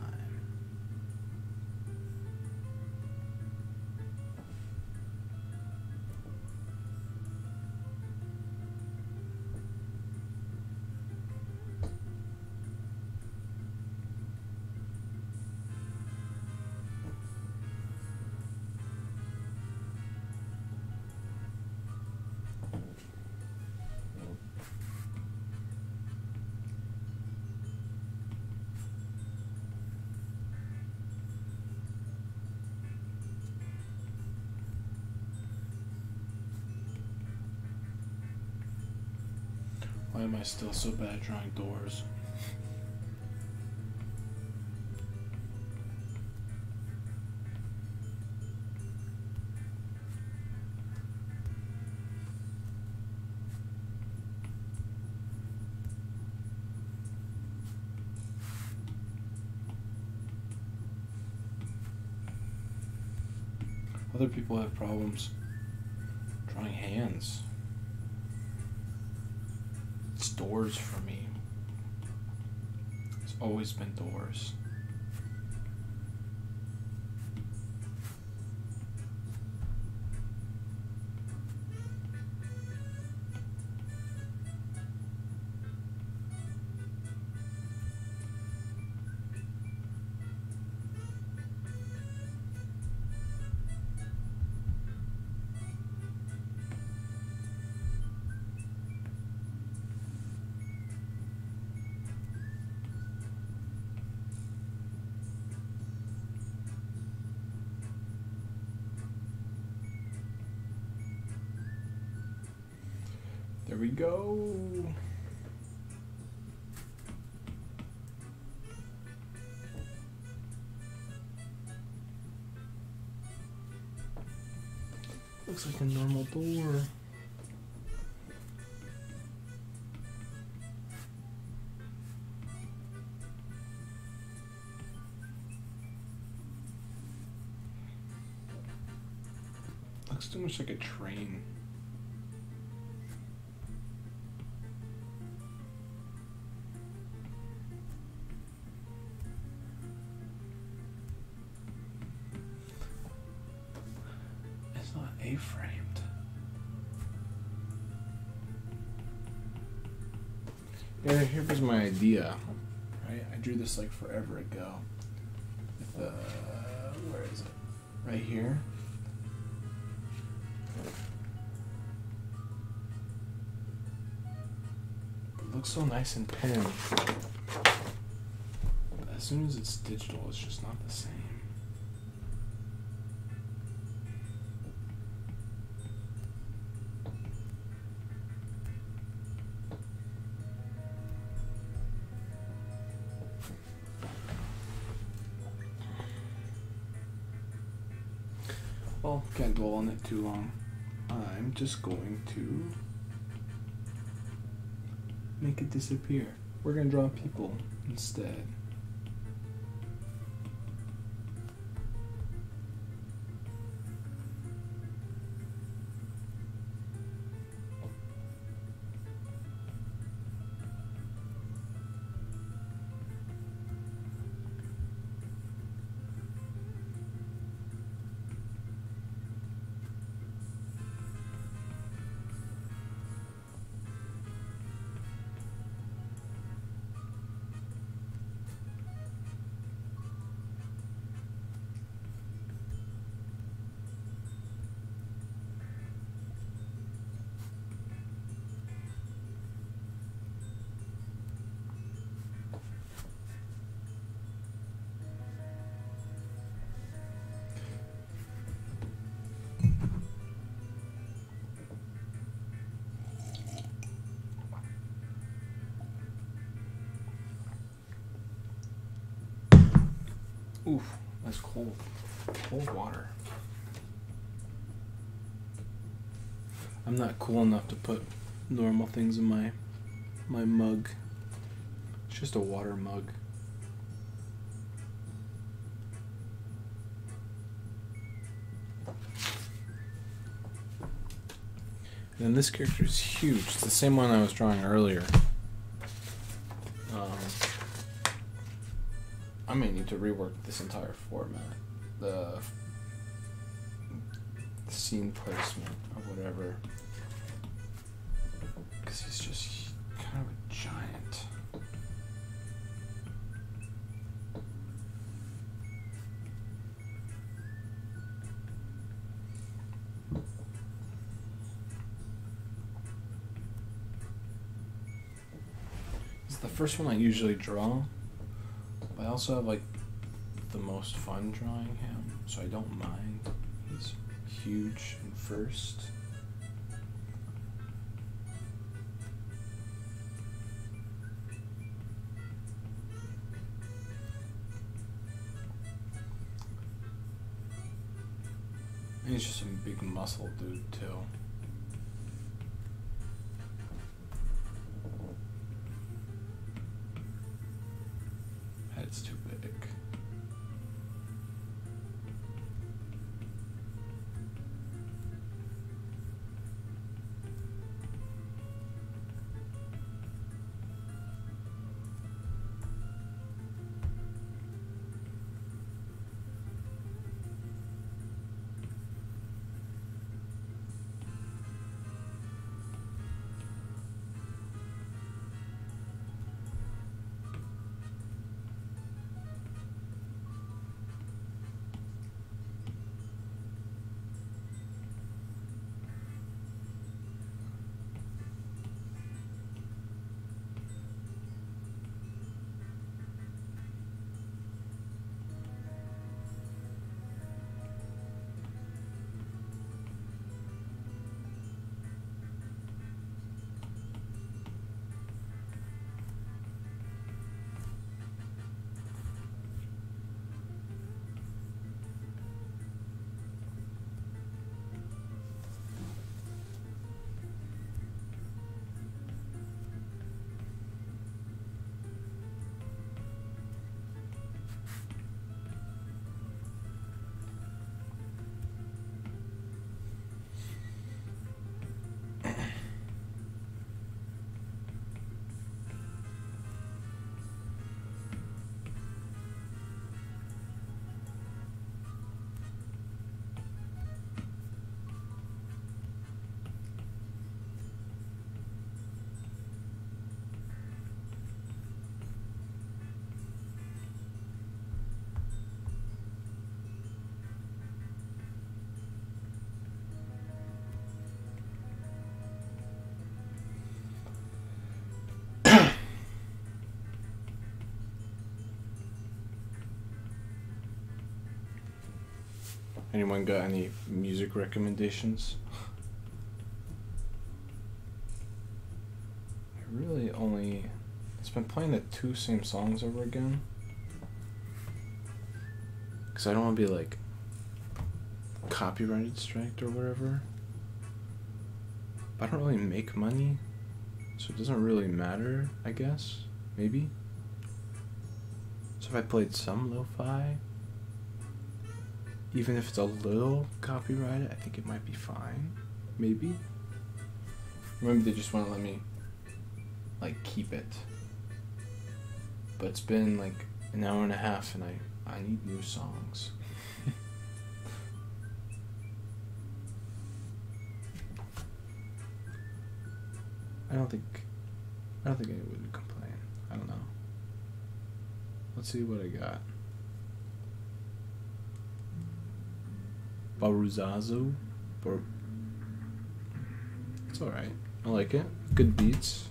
Why am I still so bad at drawing doors? Other people have problems drawing hands. It's doors for me. It's always been doors. There we go. Looks like a normal door. Looks too much like a train. It's not A-framed. Yeah, here was my idea. Right, I drew this like forever ago. Where is it? Right here. It looks so nice and pinned. But as soon as it's digital, it's just not the same. Well, can't dwell on it too long. I'm just going to make it disappear. We're gonna draw people instead. Oof, that's cold. Cold water. I'm not cool enough to put normal things in my mug. It's just a water mug. And this character is huge. It's the same one I was drawing earlier. I may need to rework this entire format. The scene placement or whatever. Because he's just kind of a giant. It's the first one I usually draw. I also have like the most fun drawing him, so I don't mind. He's huge and first. And he's just a big muscle dude too. It's too big. Anyone got any music recommendations? I really only... It's been playing the 2 same songs over again. Because I don't want to be like copyrighted striked or whatever. But I don't really make money, so it doesn't really matter, I guess. Maybe. So if I played some lo-fi, even if it's a little copyrighted, I think it might be fine. Maybe. Maybe they just want to let me like keep it. But it's been like an hour and a half and I need new songs. I don't think anyone would complain. I don't know. Let's see what I got. Baruzazo. It's alright. I like it. Good beats.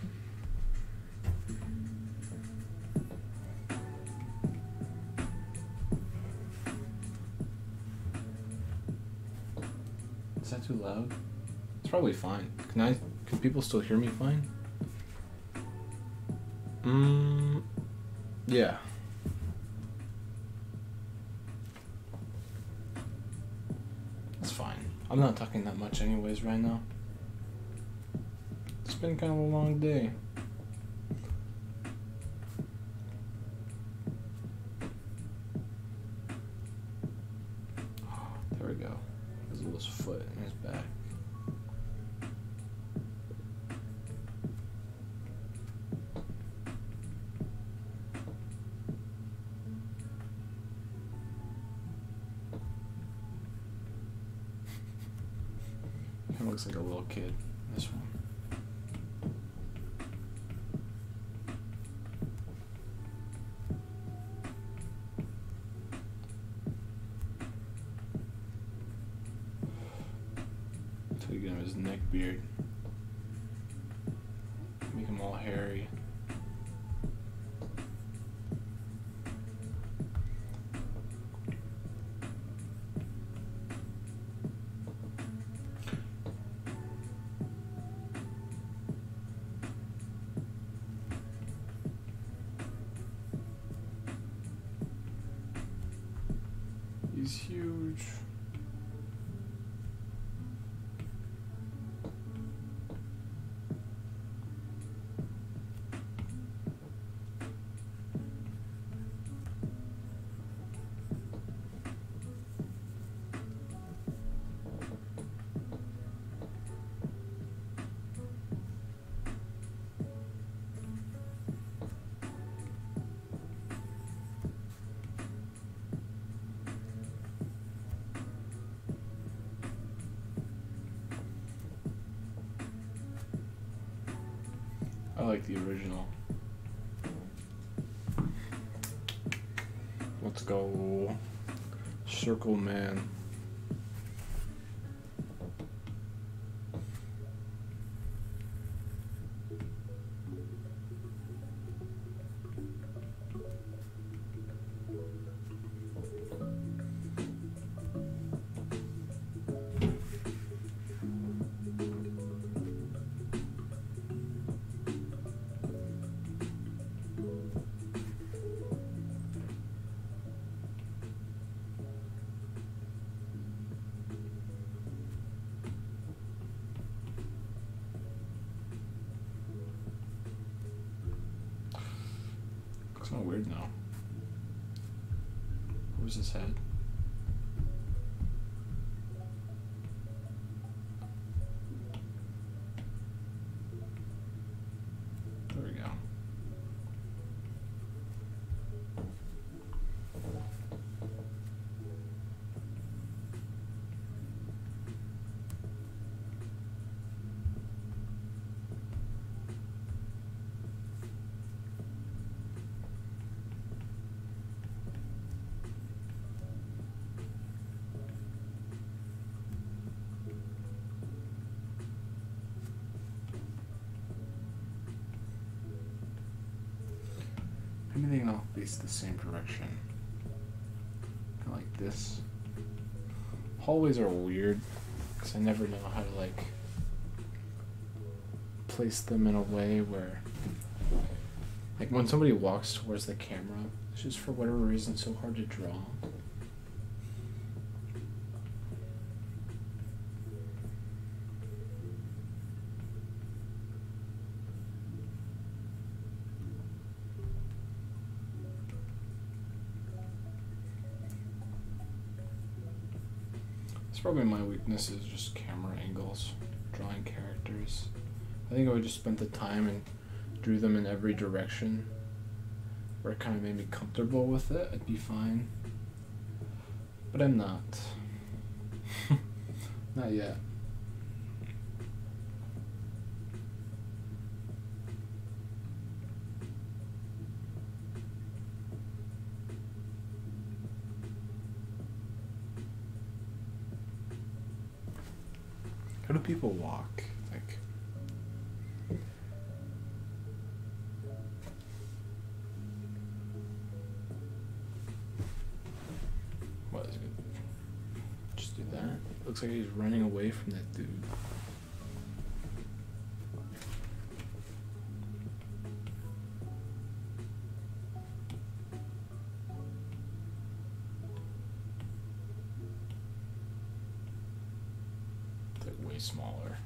Is that too loud? It's probably fine. Can people still hear me fine? Yeah. It's fine. I'm not talking that much anyways right now. It's been kind of a long day. There we go. His little foot in his back. He looks like a little kid, this one. Taking him his neck beard. Make him all hairy. He's huge. I like the original. Let's go. Circle Man. Looks kind of weird now. Where's his head? There we go. Maybe they can all face the same direction. Kind of like this. Hallways are weird because I never know how to like place them in a way where, like, when somebody walks towards the camera, it's just for whatever reason so hard to draw. It's probably my weakness is just camera angles, drawing characters. I think I would just spend the time and drew them in every direction where it kind of made me comfortable with it, I'd be fine. But I'm not. Not yet. How do people walk? Like, what is it? Just do that. Looks like he's running away from that dude. Way smaller.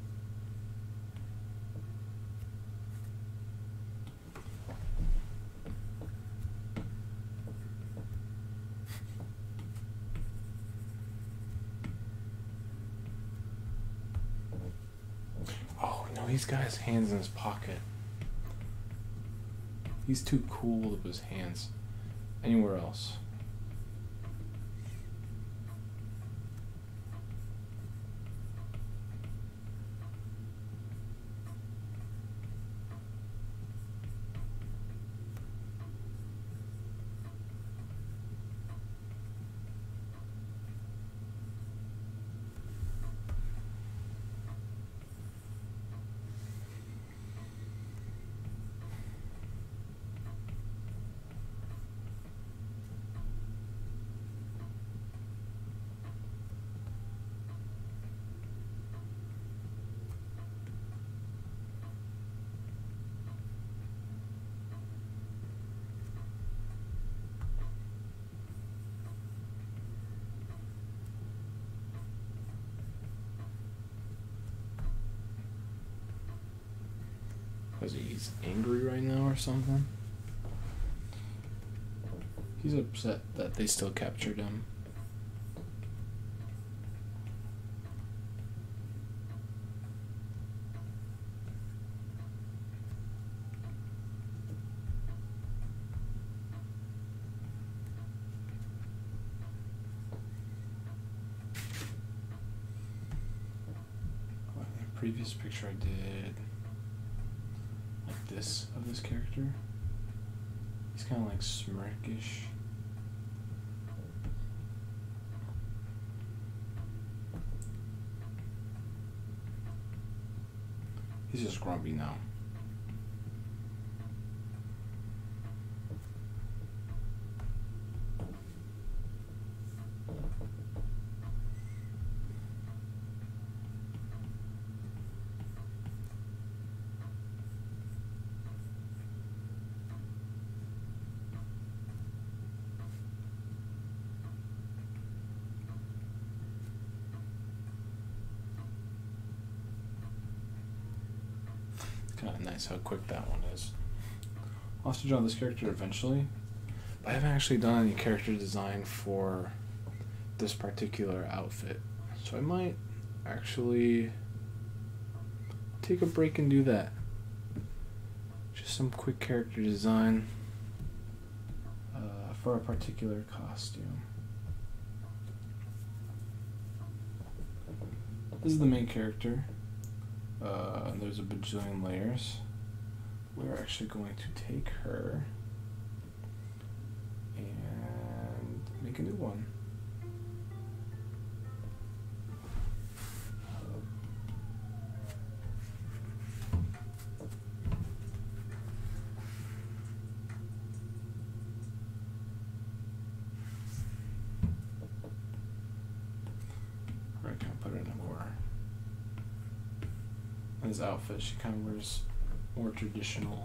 Oh no, he's got his hands in his pocket. He's too cool to put his hands anywhere else. Was he's angry right now or something? He's upset that they still captured him. In the previous picture I did this of this character. He's kind of like smirkish. He's just grumpy now. Kind of nice how quick that one is. I'll have to draw this character eventually, but I haven't actually done any character design for this particular outfit, so I might actually take a break and do that. Just some quick character design for a particular costume. This is the main character. There's a bajillion layers. We're actually going to take her and make a new one. where I can put her in a more. In his outfit, she kind of wears more traditional.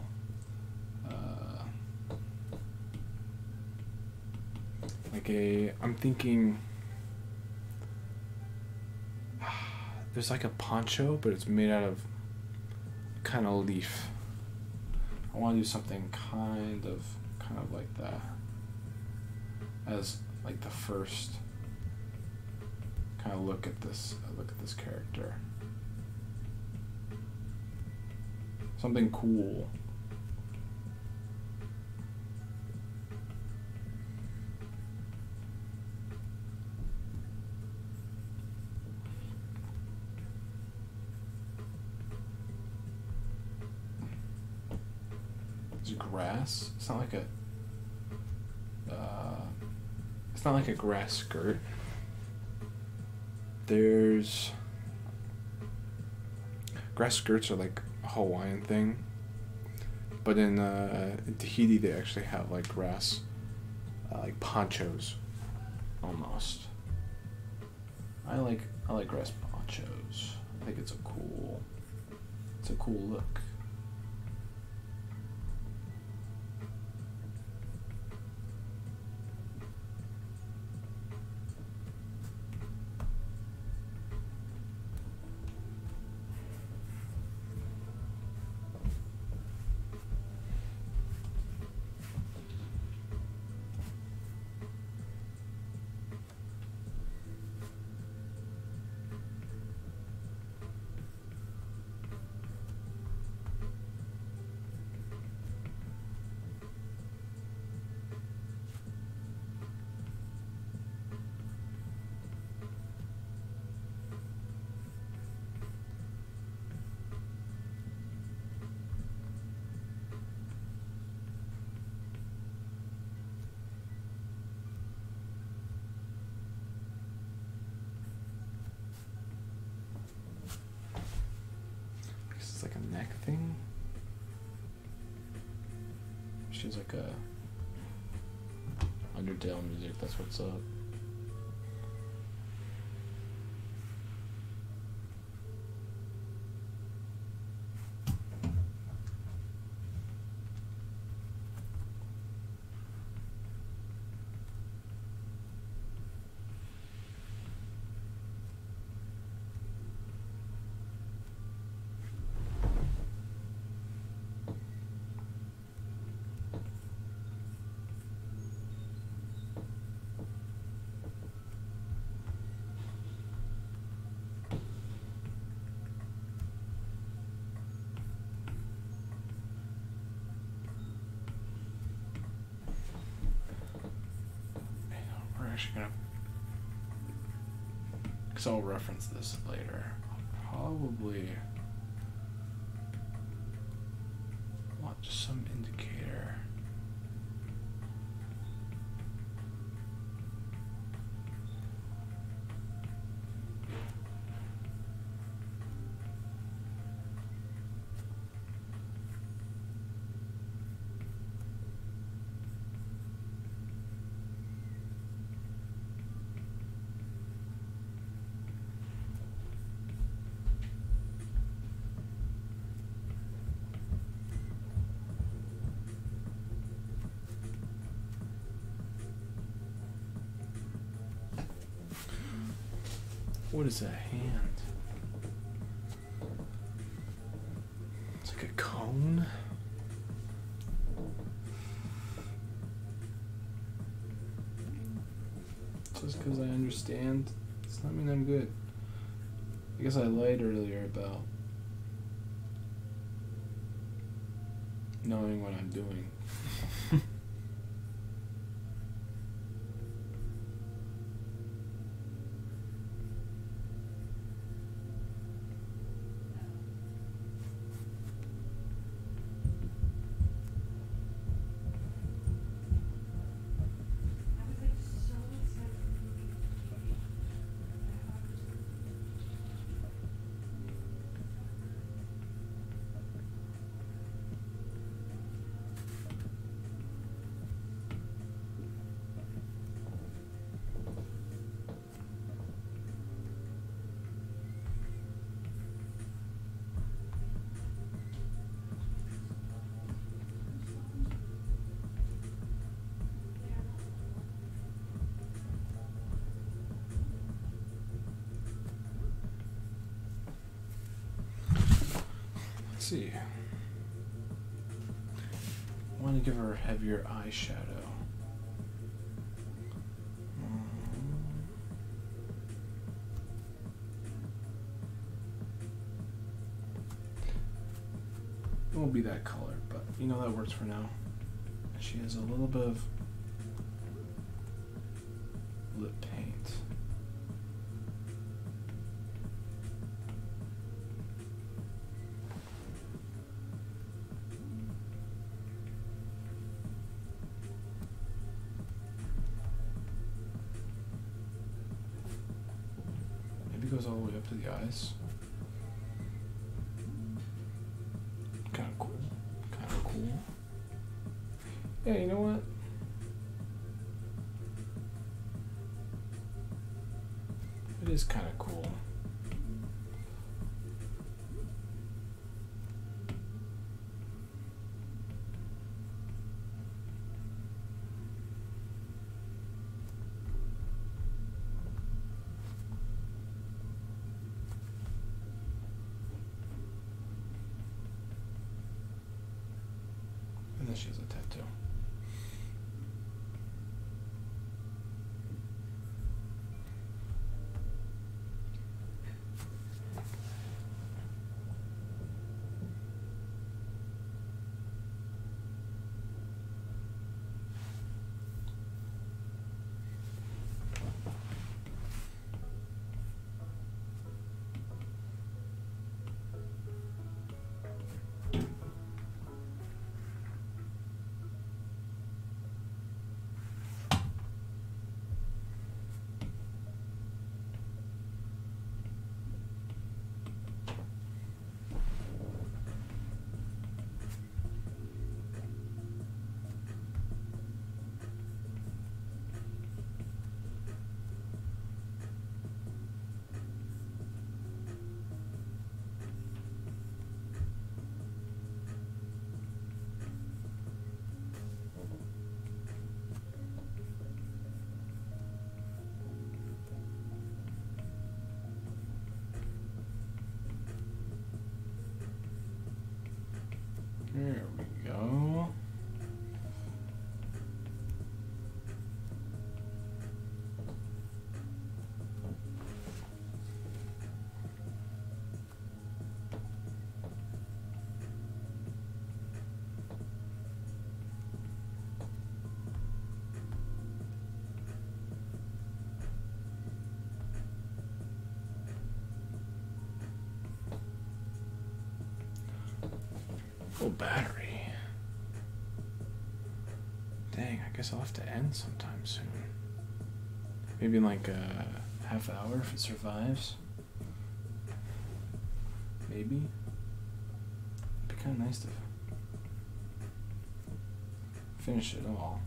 I'm thinking. There's like a poncho, but it's made out of kind of leaf. I want to do something kind of like that as like the first kind of look at this character. Something cool. Grass. It's not like a grass skirt. There's grass skirts are like a Hawaiian thing, but in Tahiti they actually have like grass, like ponchos, almost. I like grass ponchos. I think it's a cool look. It's like a neck thing. She's like a Undertale music, that's what's up. Actually gonna, because I'll reference this later. I'll probably want just some indicator. What is that hand? It's like a cone. Just because I understand does not mean I'm good. I guess I lied earlier about knowing what I'm doing. see. I want to give her a heavier eyeshadow. It won't be that color, but you know that works for now. And she has a little bit of lip paint. Maybe it goes all the way up to the eyes. Kind of cool. Kind of cool. Yeah, you know what? It is kind of cool. And then she has a tattoo. There we go. Full battery. Dang, I guess I'll have to end sometime soon. Maybe in like a half hour if it survives. Maybe. It'd be kind of nice to finish it all.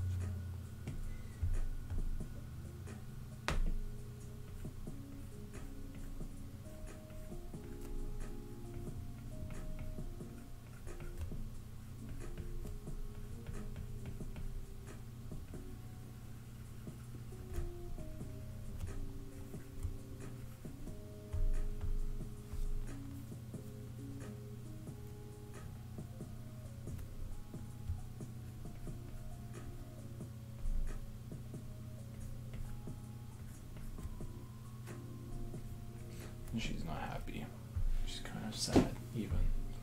And she's not happy. She's kind of sad, even.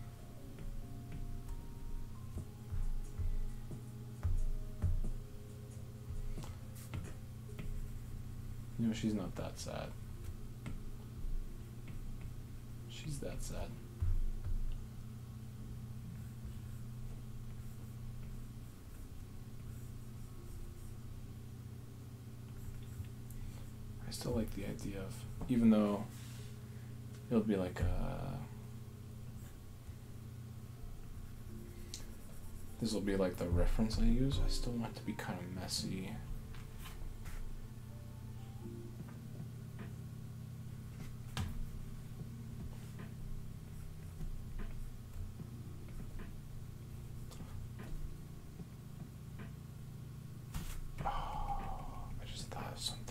You know, she's not that sad. She's that sad. I still like the idea of, even though it'll be like this will be like the reference I use, I still want it to be kind of messy. I just thought of something.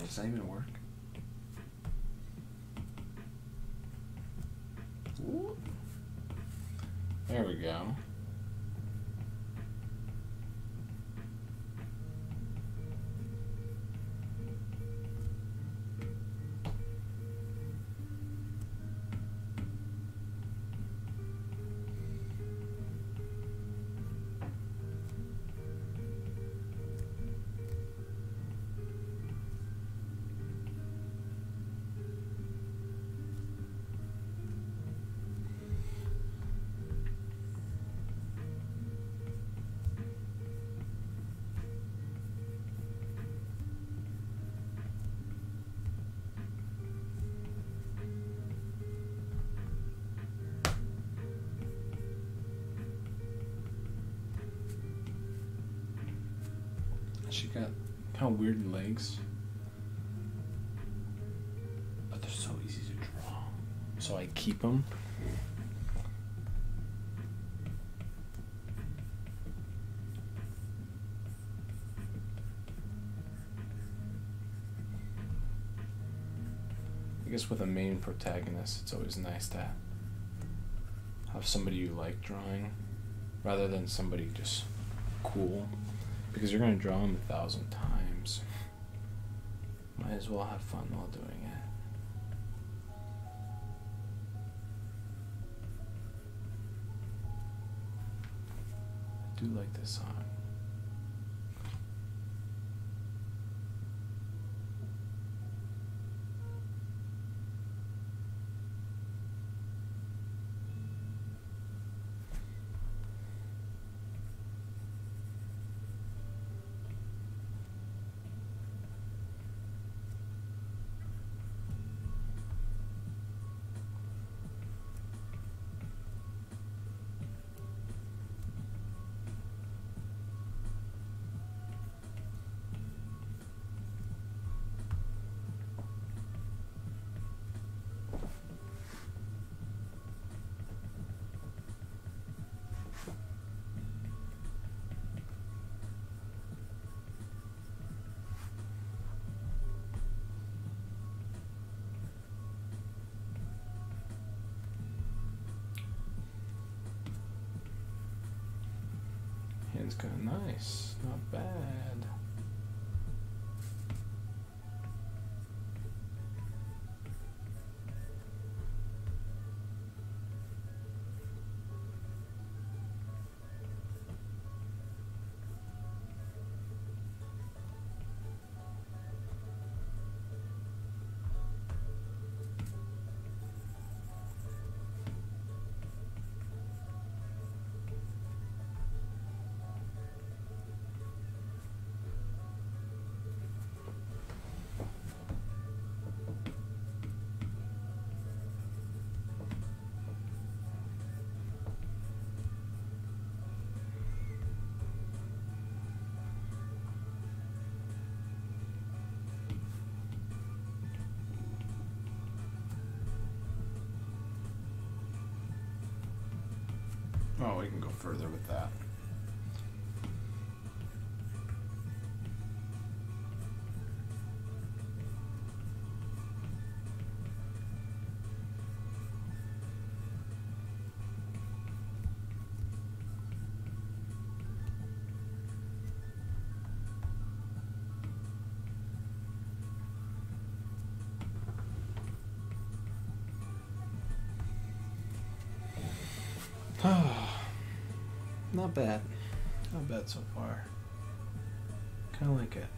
Does that even work? Ooh. There we go. She got kind of weird legs, but they're so easy to draw. So I keep them. I guess with a main protagonist, it's always nice to have somebody you like drawing, rather than somebody just cool. Because you're going to draw them 1,000 times. Might as well have fun while doing it. I do like this song. Hand's kind of nice, not bad. Oh, we can go further with that. Not bad. Not bad so far. Kind of like it.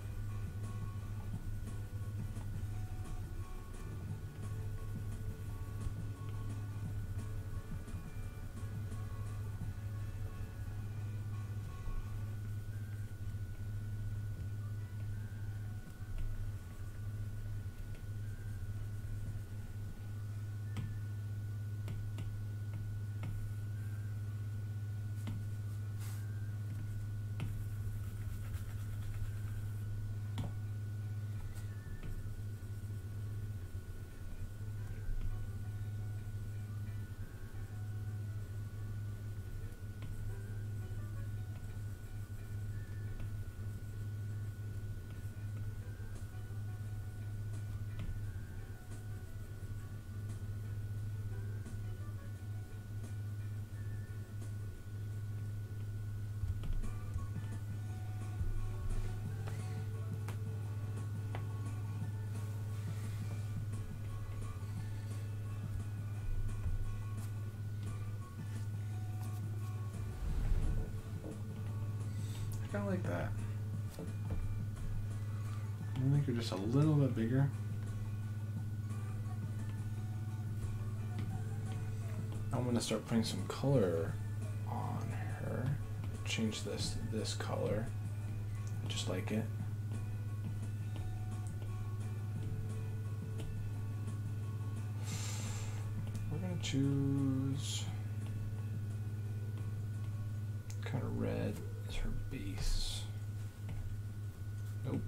kind of like that. I think you're just a little bit bigger. I'm gonna start putting some color on her. Change this to this color. I just like it. We're gonna choose kind of red as her base. Nope.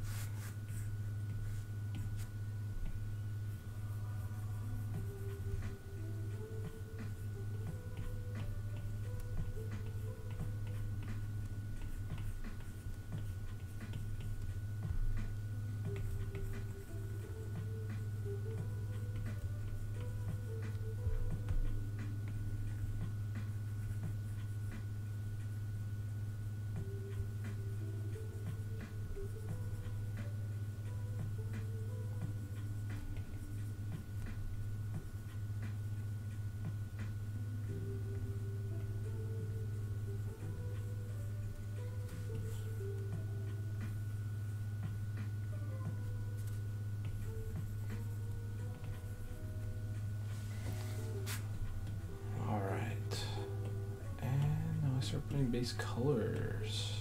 Start putting base colors.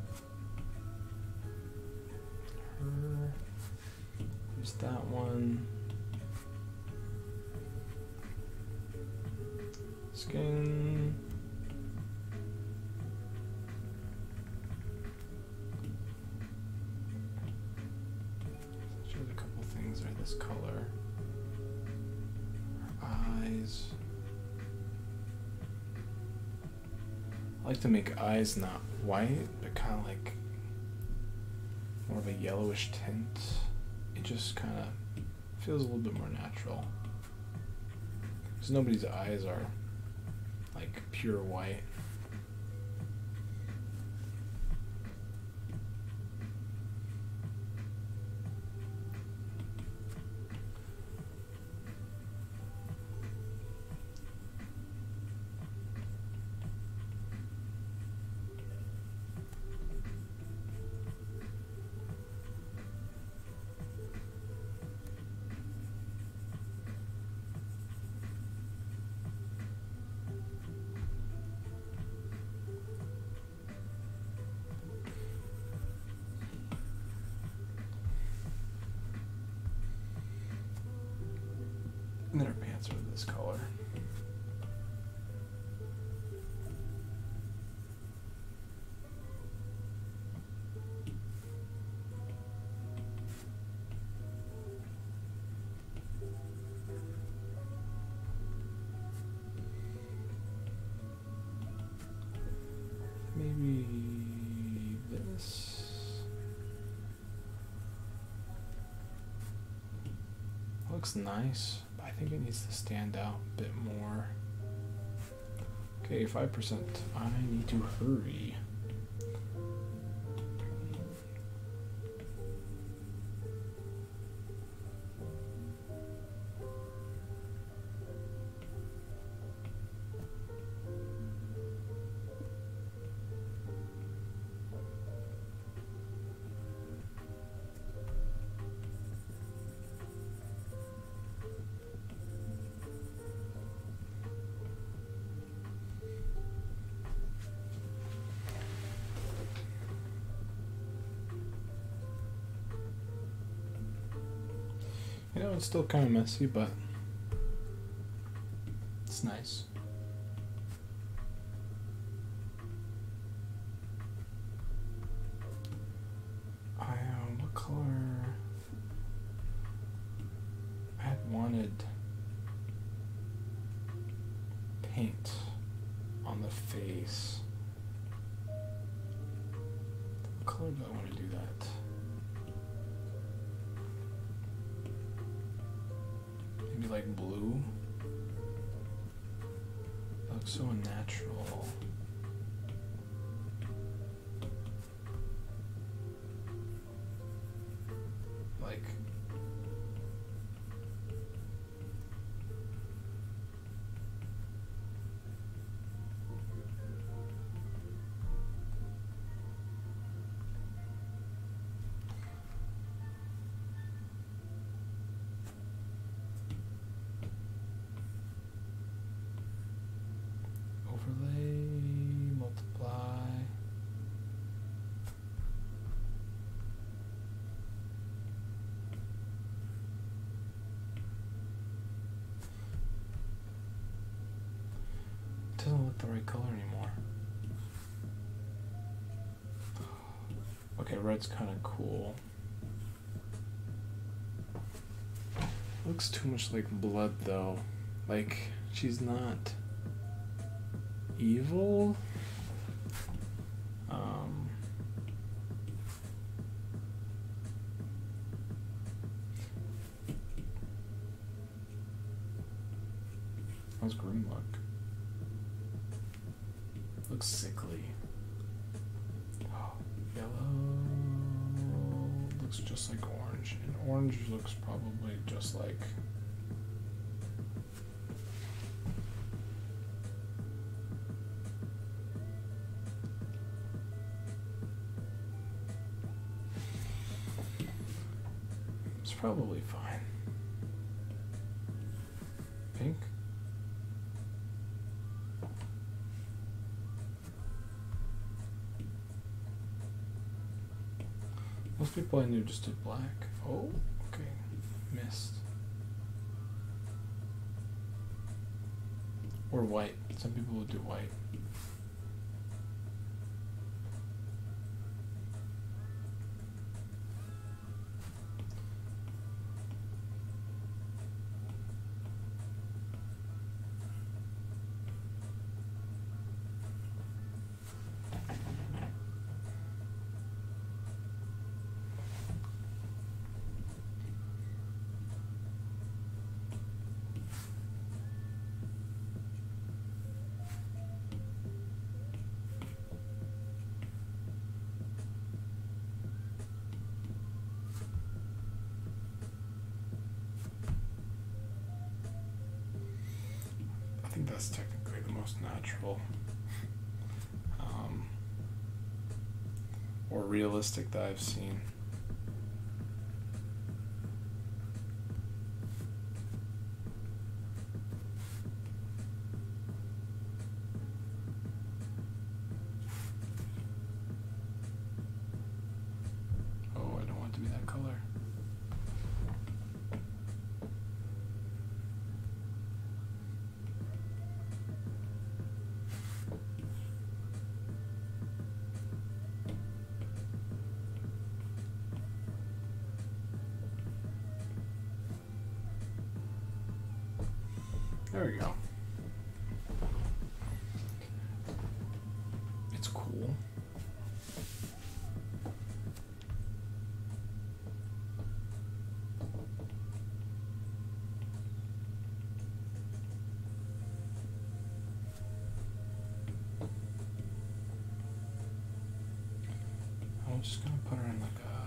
Her. There's that one. Skin. There's a couple things are this color. Her eyes. I like to make eyes not white, but kind of like more of a yellowish tint. It just kind of feels a little bit more natural. Because nobody's eyes are like pure white. And then her pants are this color. Maybe this. Looks nice. I think it needs to stand out a bit more. Okay, 5%. I need to hurry. You know, it's still kind of messy, but it's nice. What color? I had wanted paint on the face. What color do I want to do that? Maybe like blue. That looks so unnatural. Like the right color anymore. Okay, red's kind of cool. Looks too much like blood though. Like, she's not evil. How's green look? Looks sickly. Yellow looks just like orange, and orange looks probably just like it's probably fine. Pink. Most people I knew just did black. Oh, okay. Missed. Or white. Some people would do white. I think that's technically the most natural or realistic that I've seen. Oh, I don't want it to be that color. There we go. It's cool. I'm just gonna put her in like a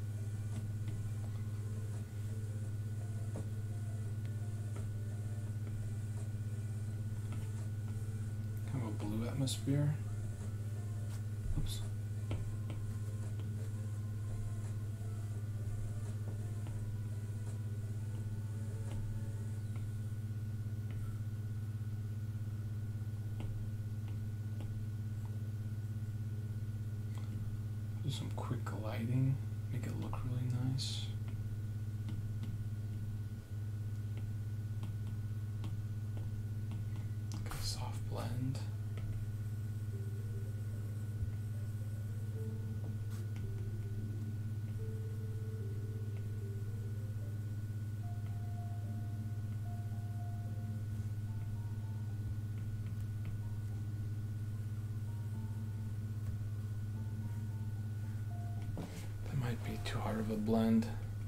blue atmosphere. Oops. Do some quick lighting, make it look really nice. Okay, soft blend. Might be too hard of a blend.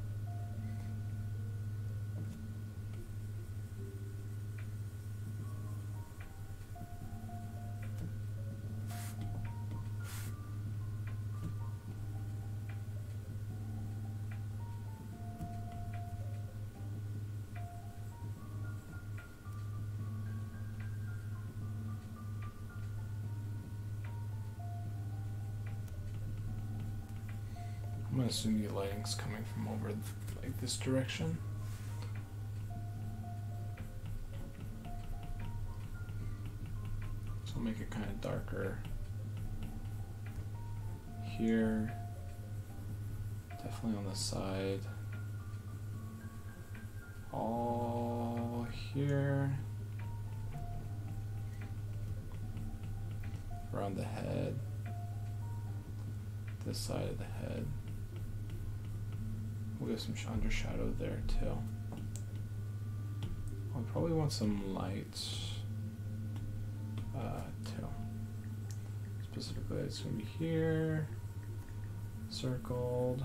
I'm gonna assume the lighting's coming from over like this direction. So I'll make it kind of darker here, definitely on the side, all here. around the head, this side of the head. We'll get some under shadow there too. I'll probably want some lights too. Specifically, it's going to be here, circled.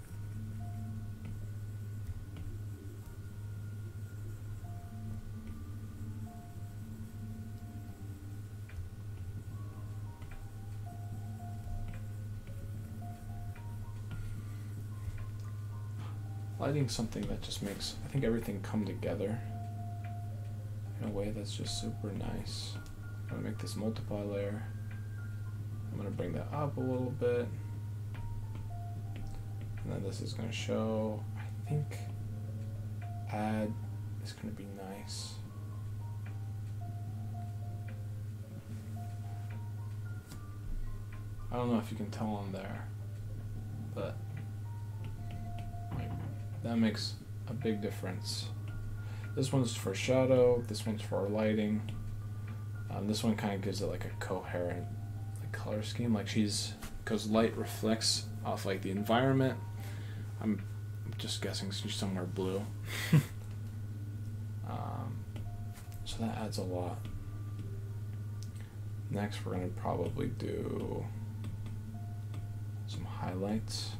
Lighting something that just makes, I think, everything come together in a way that's just super nice. I'm gonna make this multiply layer. I'm gonna bring that up a little bit. And then this is gonna show, I think, add is gonna be nice. I don't know if you can tell on there, but that makes a big difference. This one's for shadow, this one's for lighting. This one kind of gives it like a coherent color scheme, like because light reflects off like the environment. I'm just guessing she's somewhere blue. So that adds a lot. Next we're gonna probably do some highlights.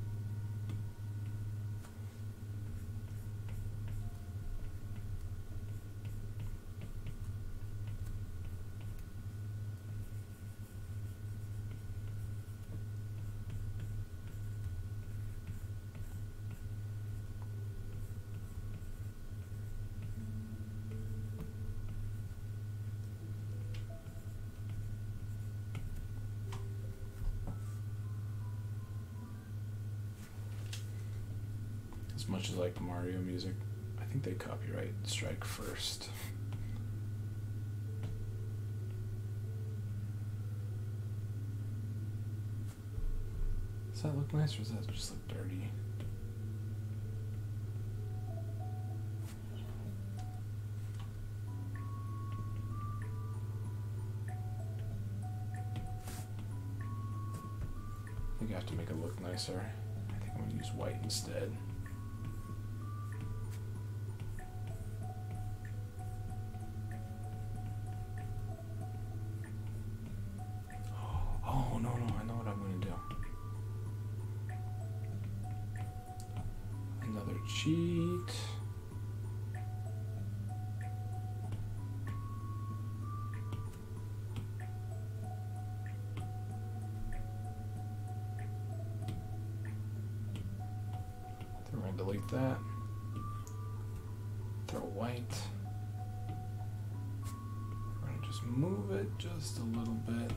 As much as like Mario music, I think they copyright strike first. Does that look nice or does that just look dirty? I think I have to make it look nicer. I think I'm going to use white instead. Oh, no, I know what I'm going to do. Another cheat. We're going to delete that. Throw white. We're going to just move it just a little bit.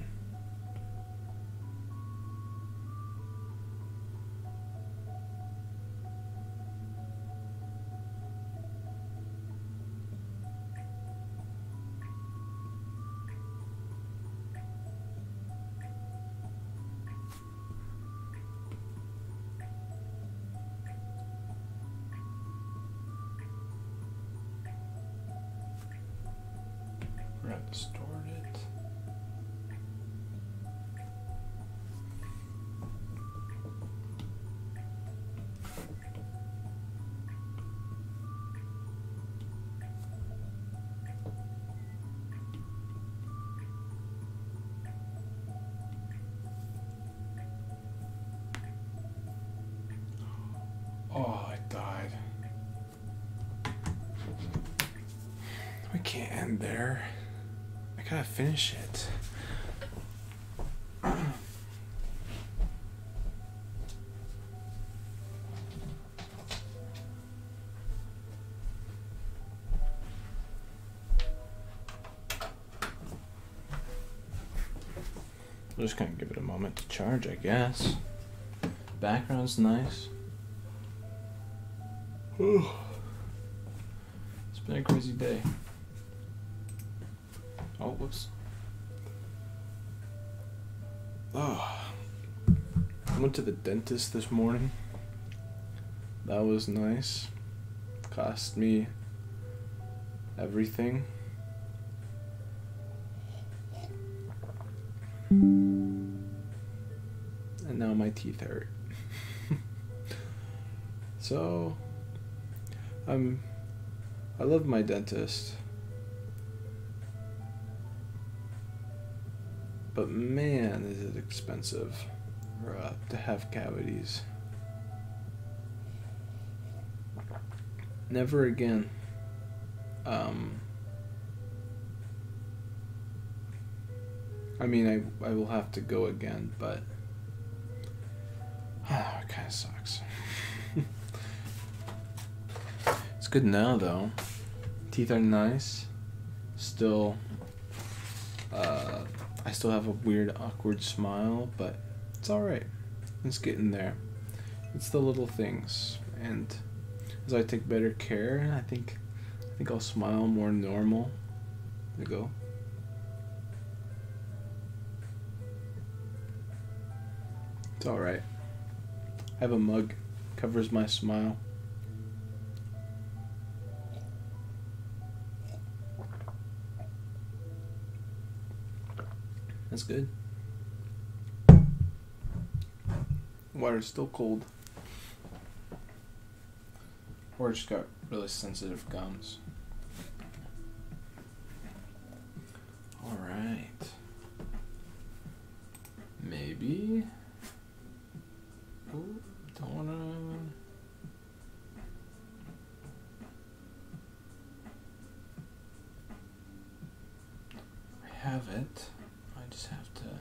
We're going to distort it. Oh, it died. We can't end there. I gotta finish it. I'm just gonna give it a moment to charge, I guess. Background's nice. It's been a crazy day. Oh, whoops. Oh, I went to the dentist this morning. That was nice. Cost me everything. And now my teeth hurt. So, I love my dentist. But man, is it expensive to have cavities. Never again. I mean, I will have to go again, but it kind of sucks. It's good now, though. Teeth are nice. Still, I still have a weird, awkward smile, but it's alright. It's getting there. It's the little things, and as I take better care, I think I'll smile more normal. There you go. It's alright. I have a mug, covers my smile. That's good. Water's still cold. Or just got really sensitive gums. Alright. Maybe. Ooh, don't wanna. I have it. I just have to.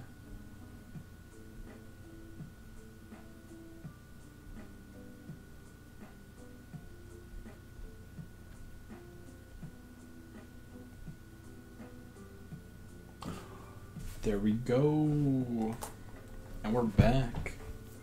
There we go. And we're back.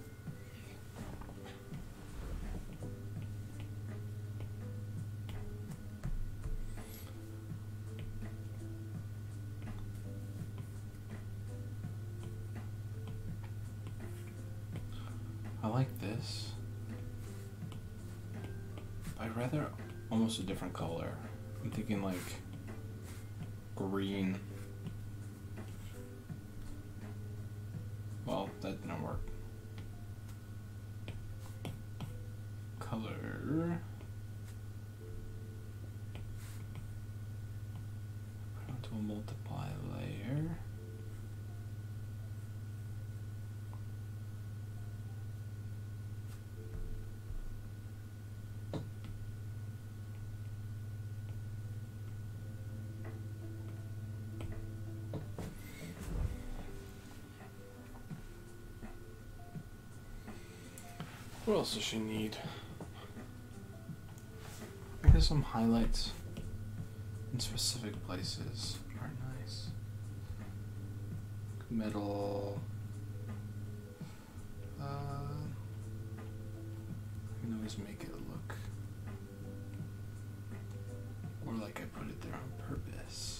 I like this. I'd rather almost a different color. I'm thinking like green. Well, that didn't work. Color. Put onto a multiply layer. What else does she need? I guess some highlights in specific places are nice. Metal. I can always make it look more like I put it there on purpose.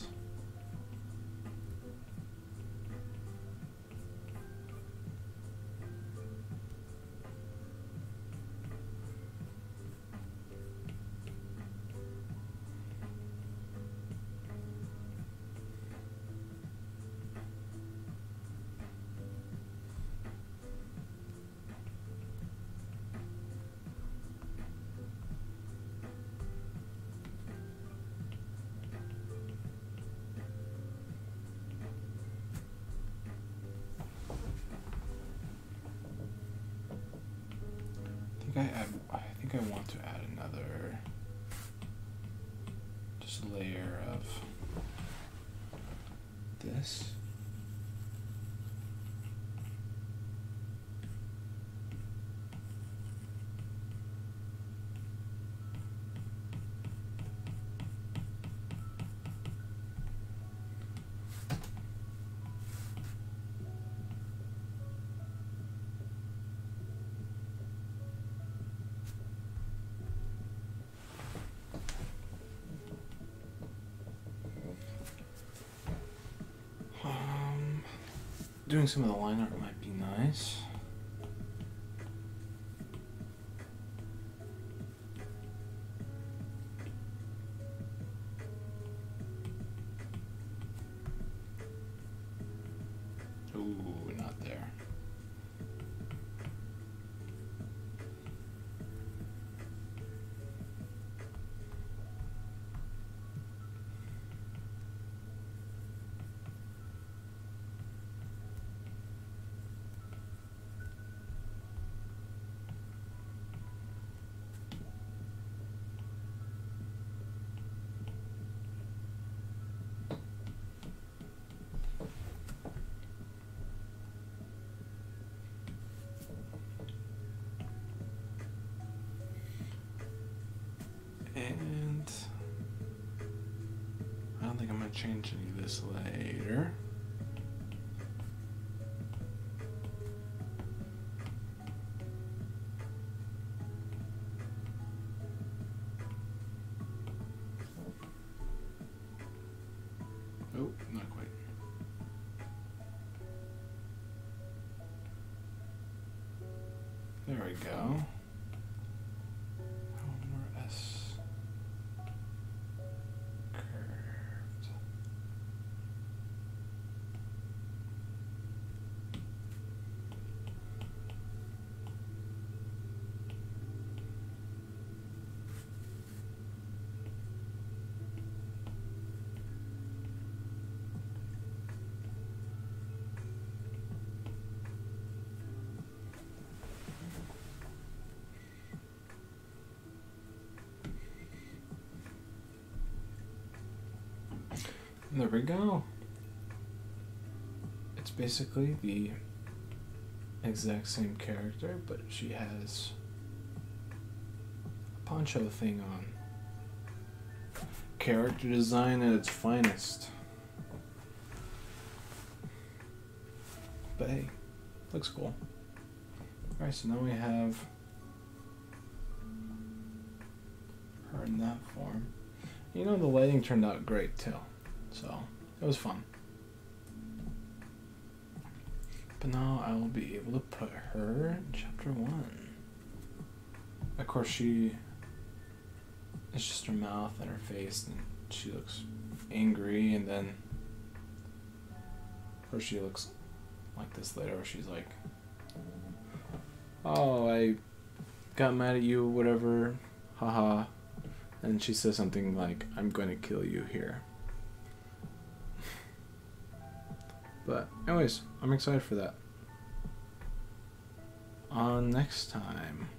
I think I want to add another just layer of this. Doing some of the line art might be nice. Ooh. And I don't think I'm gonna change any of this later. Oh, not quite. There we go. One more S. Curved. There we go. It's basically the exact same character, but she has a poncho thing on. Character design at its finest. But hey, looks cool. Alright, so now we have her in that form. You know, the lighting turned out great too. So, it was fun. But now I will be able to put her in chapter 1. Of course, it's just her mouth and her face, and she looks angry, and then, of course, she looks like this later, where she's like, oh, I got mad at you, whatever, haha. And she says something like, I'm going to kill you here. But anyways, I'm excited for that. On next time.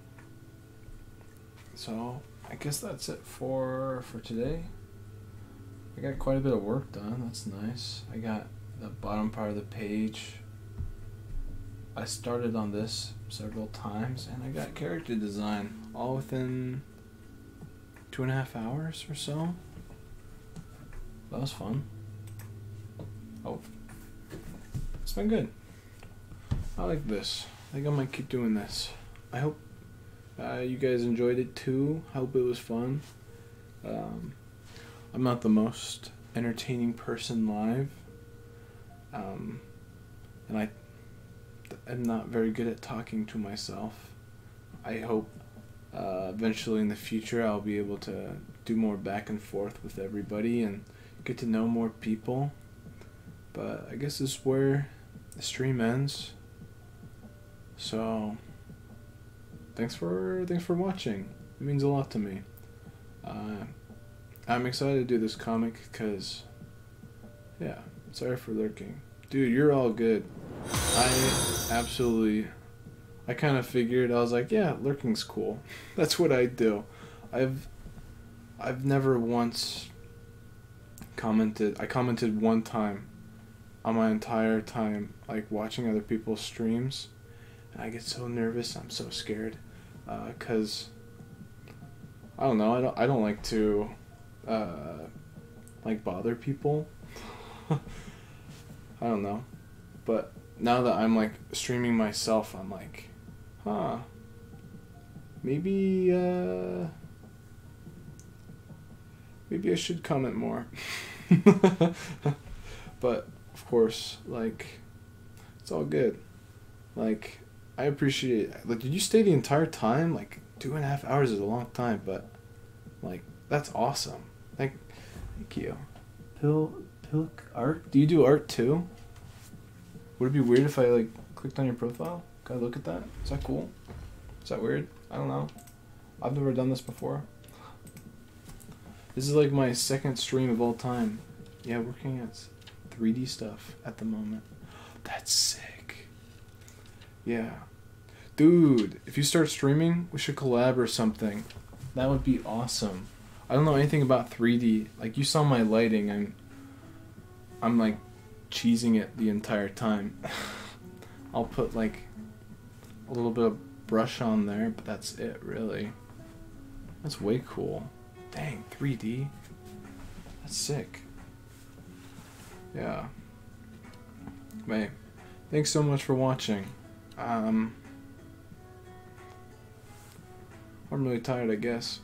So I guess that's it for today. I got quite a bit of work done. That's nice. I got the bottom part of the page. I started on this several times, and I got character design all within 2.5 hours or so. That was fun. Oh. It's been good. I like this. I think I might keep doing this. I hope you guys enjoyed it too. I hope it was fun. I'm not the most entertaining person live. And I'm not very good at talking to myself. I hope eventually in the future I'll be able to do more back and forth with everybody and get to know more people. But I guess this is where the stream ends. So thanks for watching. It means a lot to me. I'm excited to do this comic because, yeah, sorry for lurking. Dude, you're all good. I kind of figured, I was like, yeah, lurking's cool. That's what I do. I've never once commented. I commented one time on my entire time, like watching other people's streams, and I get so nervous. I'm so scared, cause I don't know. I don't like to like bother people. I don't know, but now that I'm like streaming myself, I'm like, maybe I should comment more. But of course, like, it's all good. Like, I appreciate it. Like, did you stay the entire time? Like, 2.5 hours is a long time, but like, that's awesome. Thank you. Pilk art? Do you do art too? Would it be weird if I like clicked on your profile? Can I look at that? Is that cool? Is that weird? I don't know. I've never done this before. This is like my second stream of all time. Yeah, working at 3D stuff at the moment. That's sick. Yeah. Dude, if you start streaming, we should collab or something. That would be awesome. I don't know anything about 3D. Like, you saw my lighting. I'm like cheesing it the entire time. I'll put like a little bit of brush on there, but that's it really. That's way cool. Dang, 3D? That's sick. Yeah. Hey, thanks so much for watching. I'm really tired, I guess.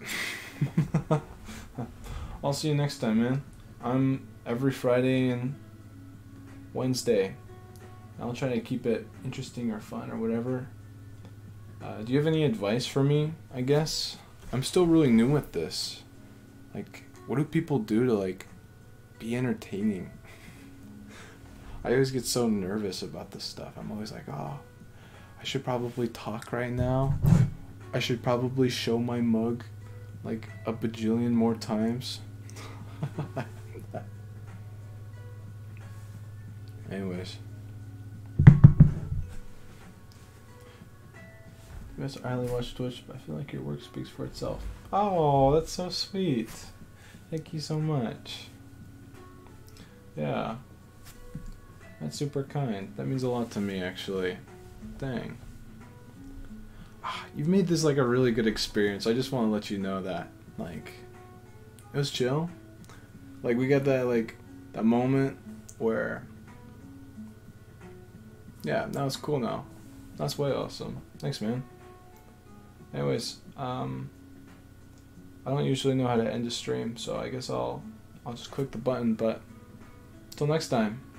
I'll see you next time, man. I'm every Friday and Wednesday. I'll try to keep it interesting or fun or whatever. Do you have any advice for me, I guess? I'm still really new at this. Like, what do people do to, like, be entertaining? I always get so nervous about this stuff. I'm always like, oh, I should probably talk right now. I should probably show my mug like a bajillion more times. Anyways. Yes, I only watch Twitch, but I feel like your work speaks for itself. Oh, that's so sweet. Thank you so much. Yeah. That's super kind. That means a lot to me, actually. Dang. You've made this like a really good experience. I just want to let you know that. Like, it was chill. Like, we got that, like, that moment where... Yeah, now it's cool now. That's way awesome. Thanks, man. Anyways, I don't usually know how to end a stream, so I guess I'll just click the button, but until next time.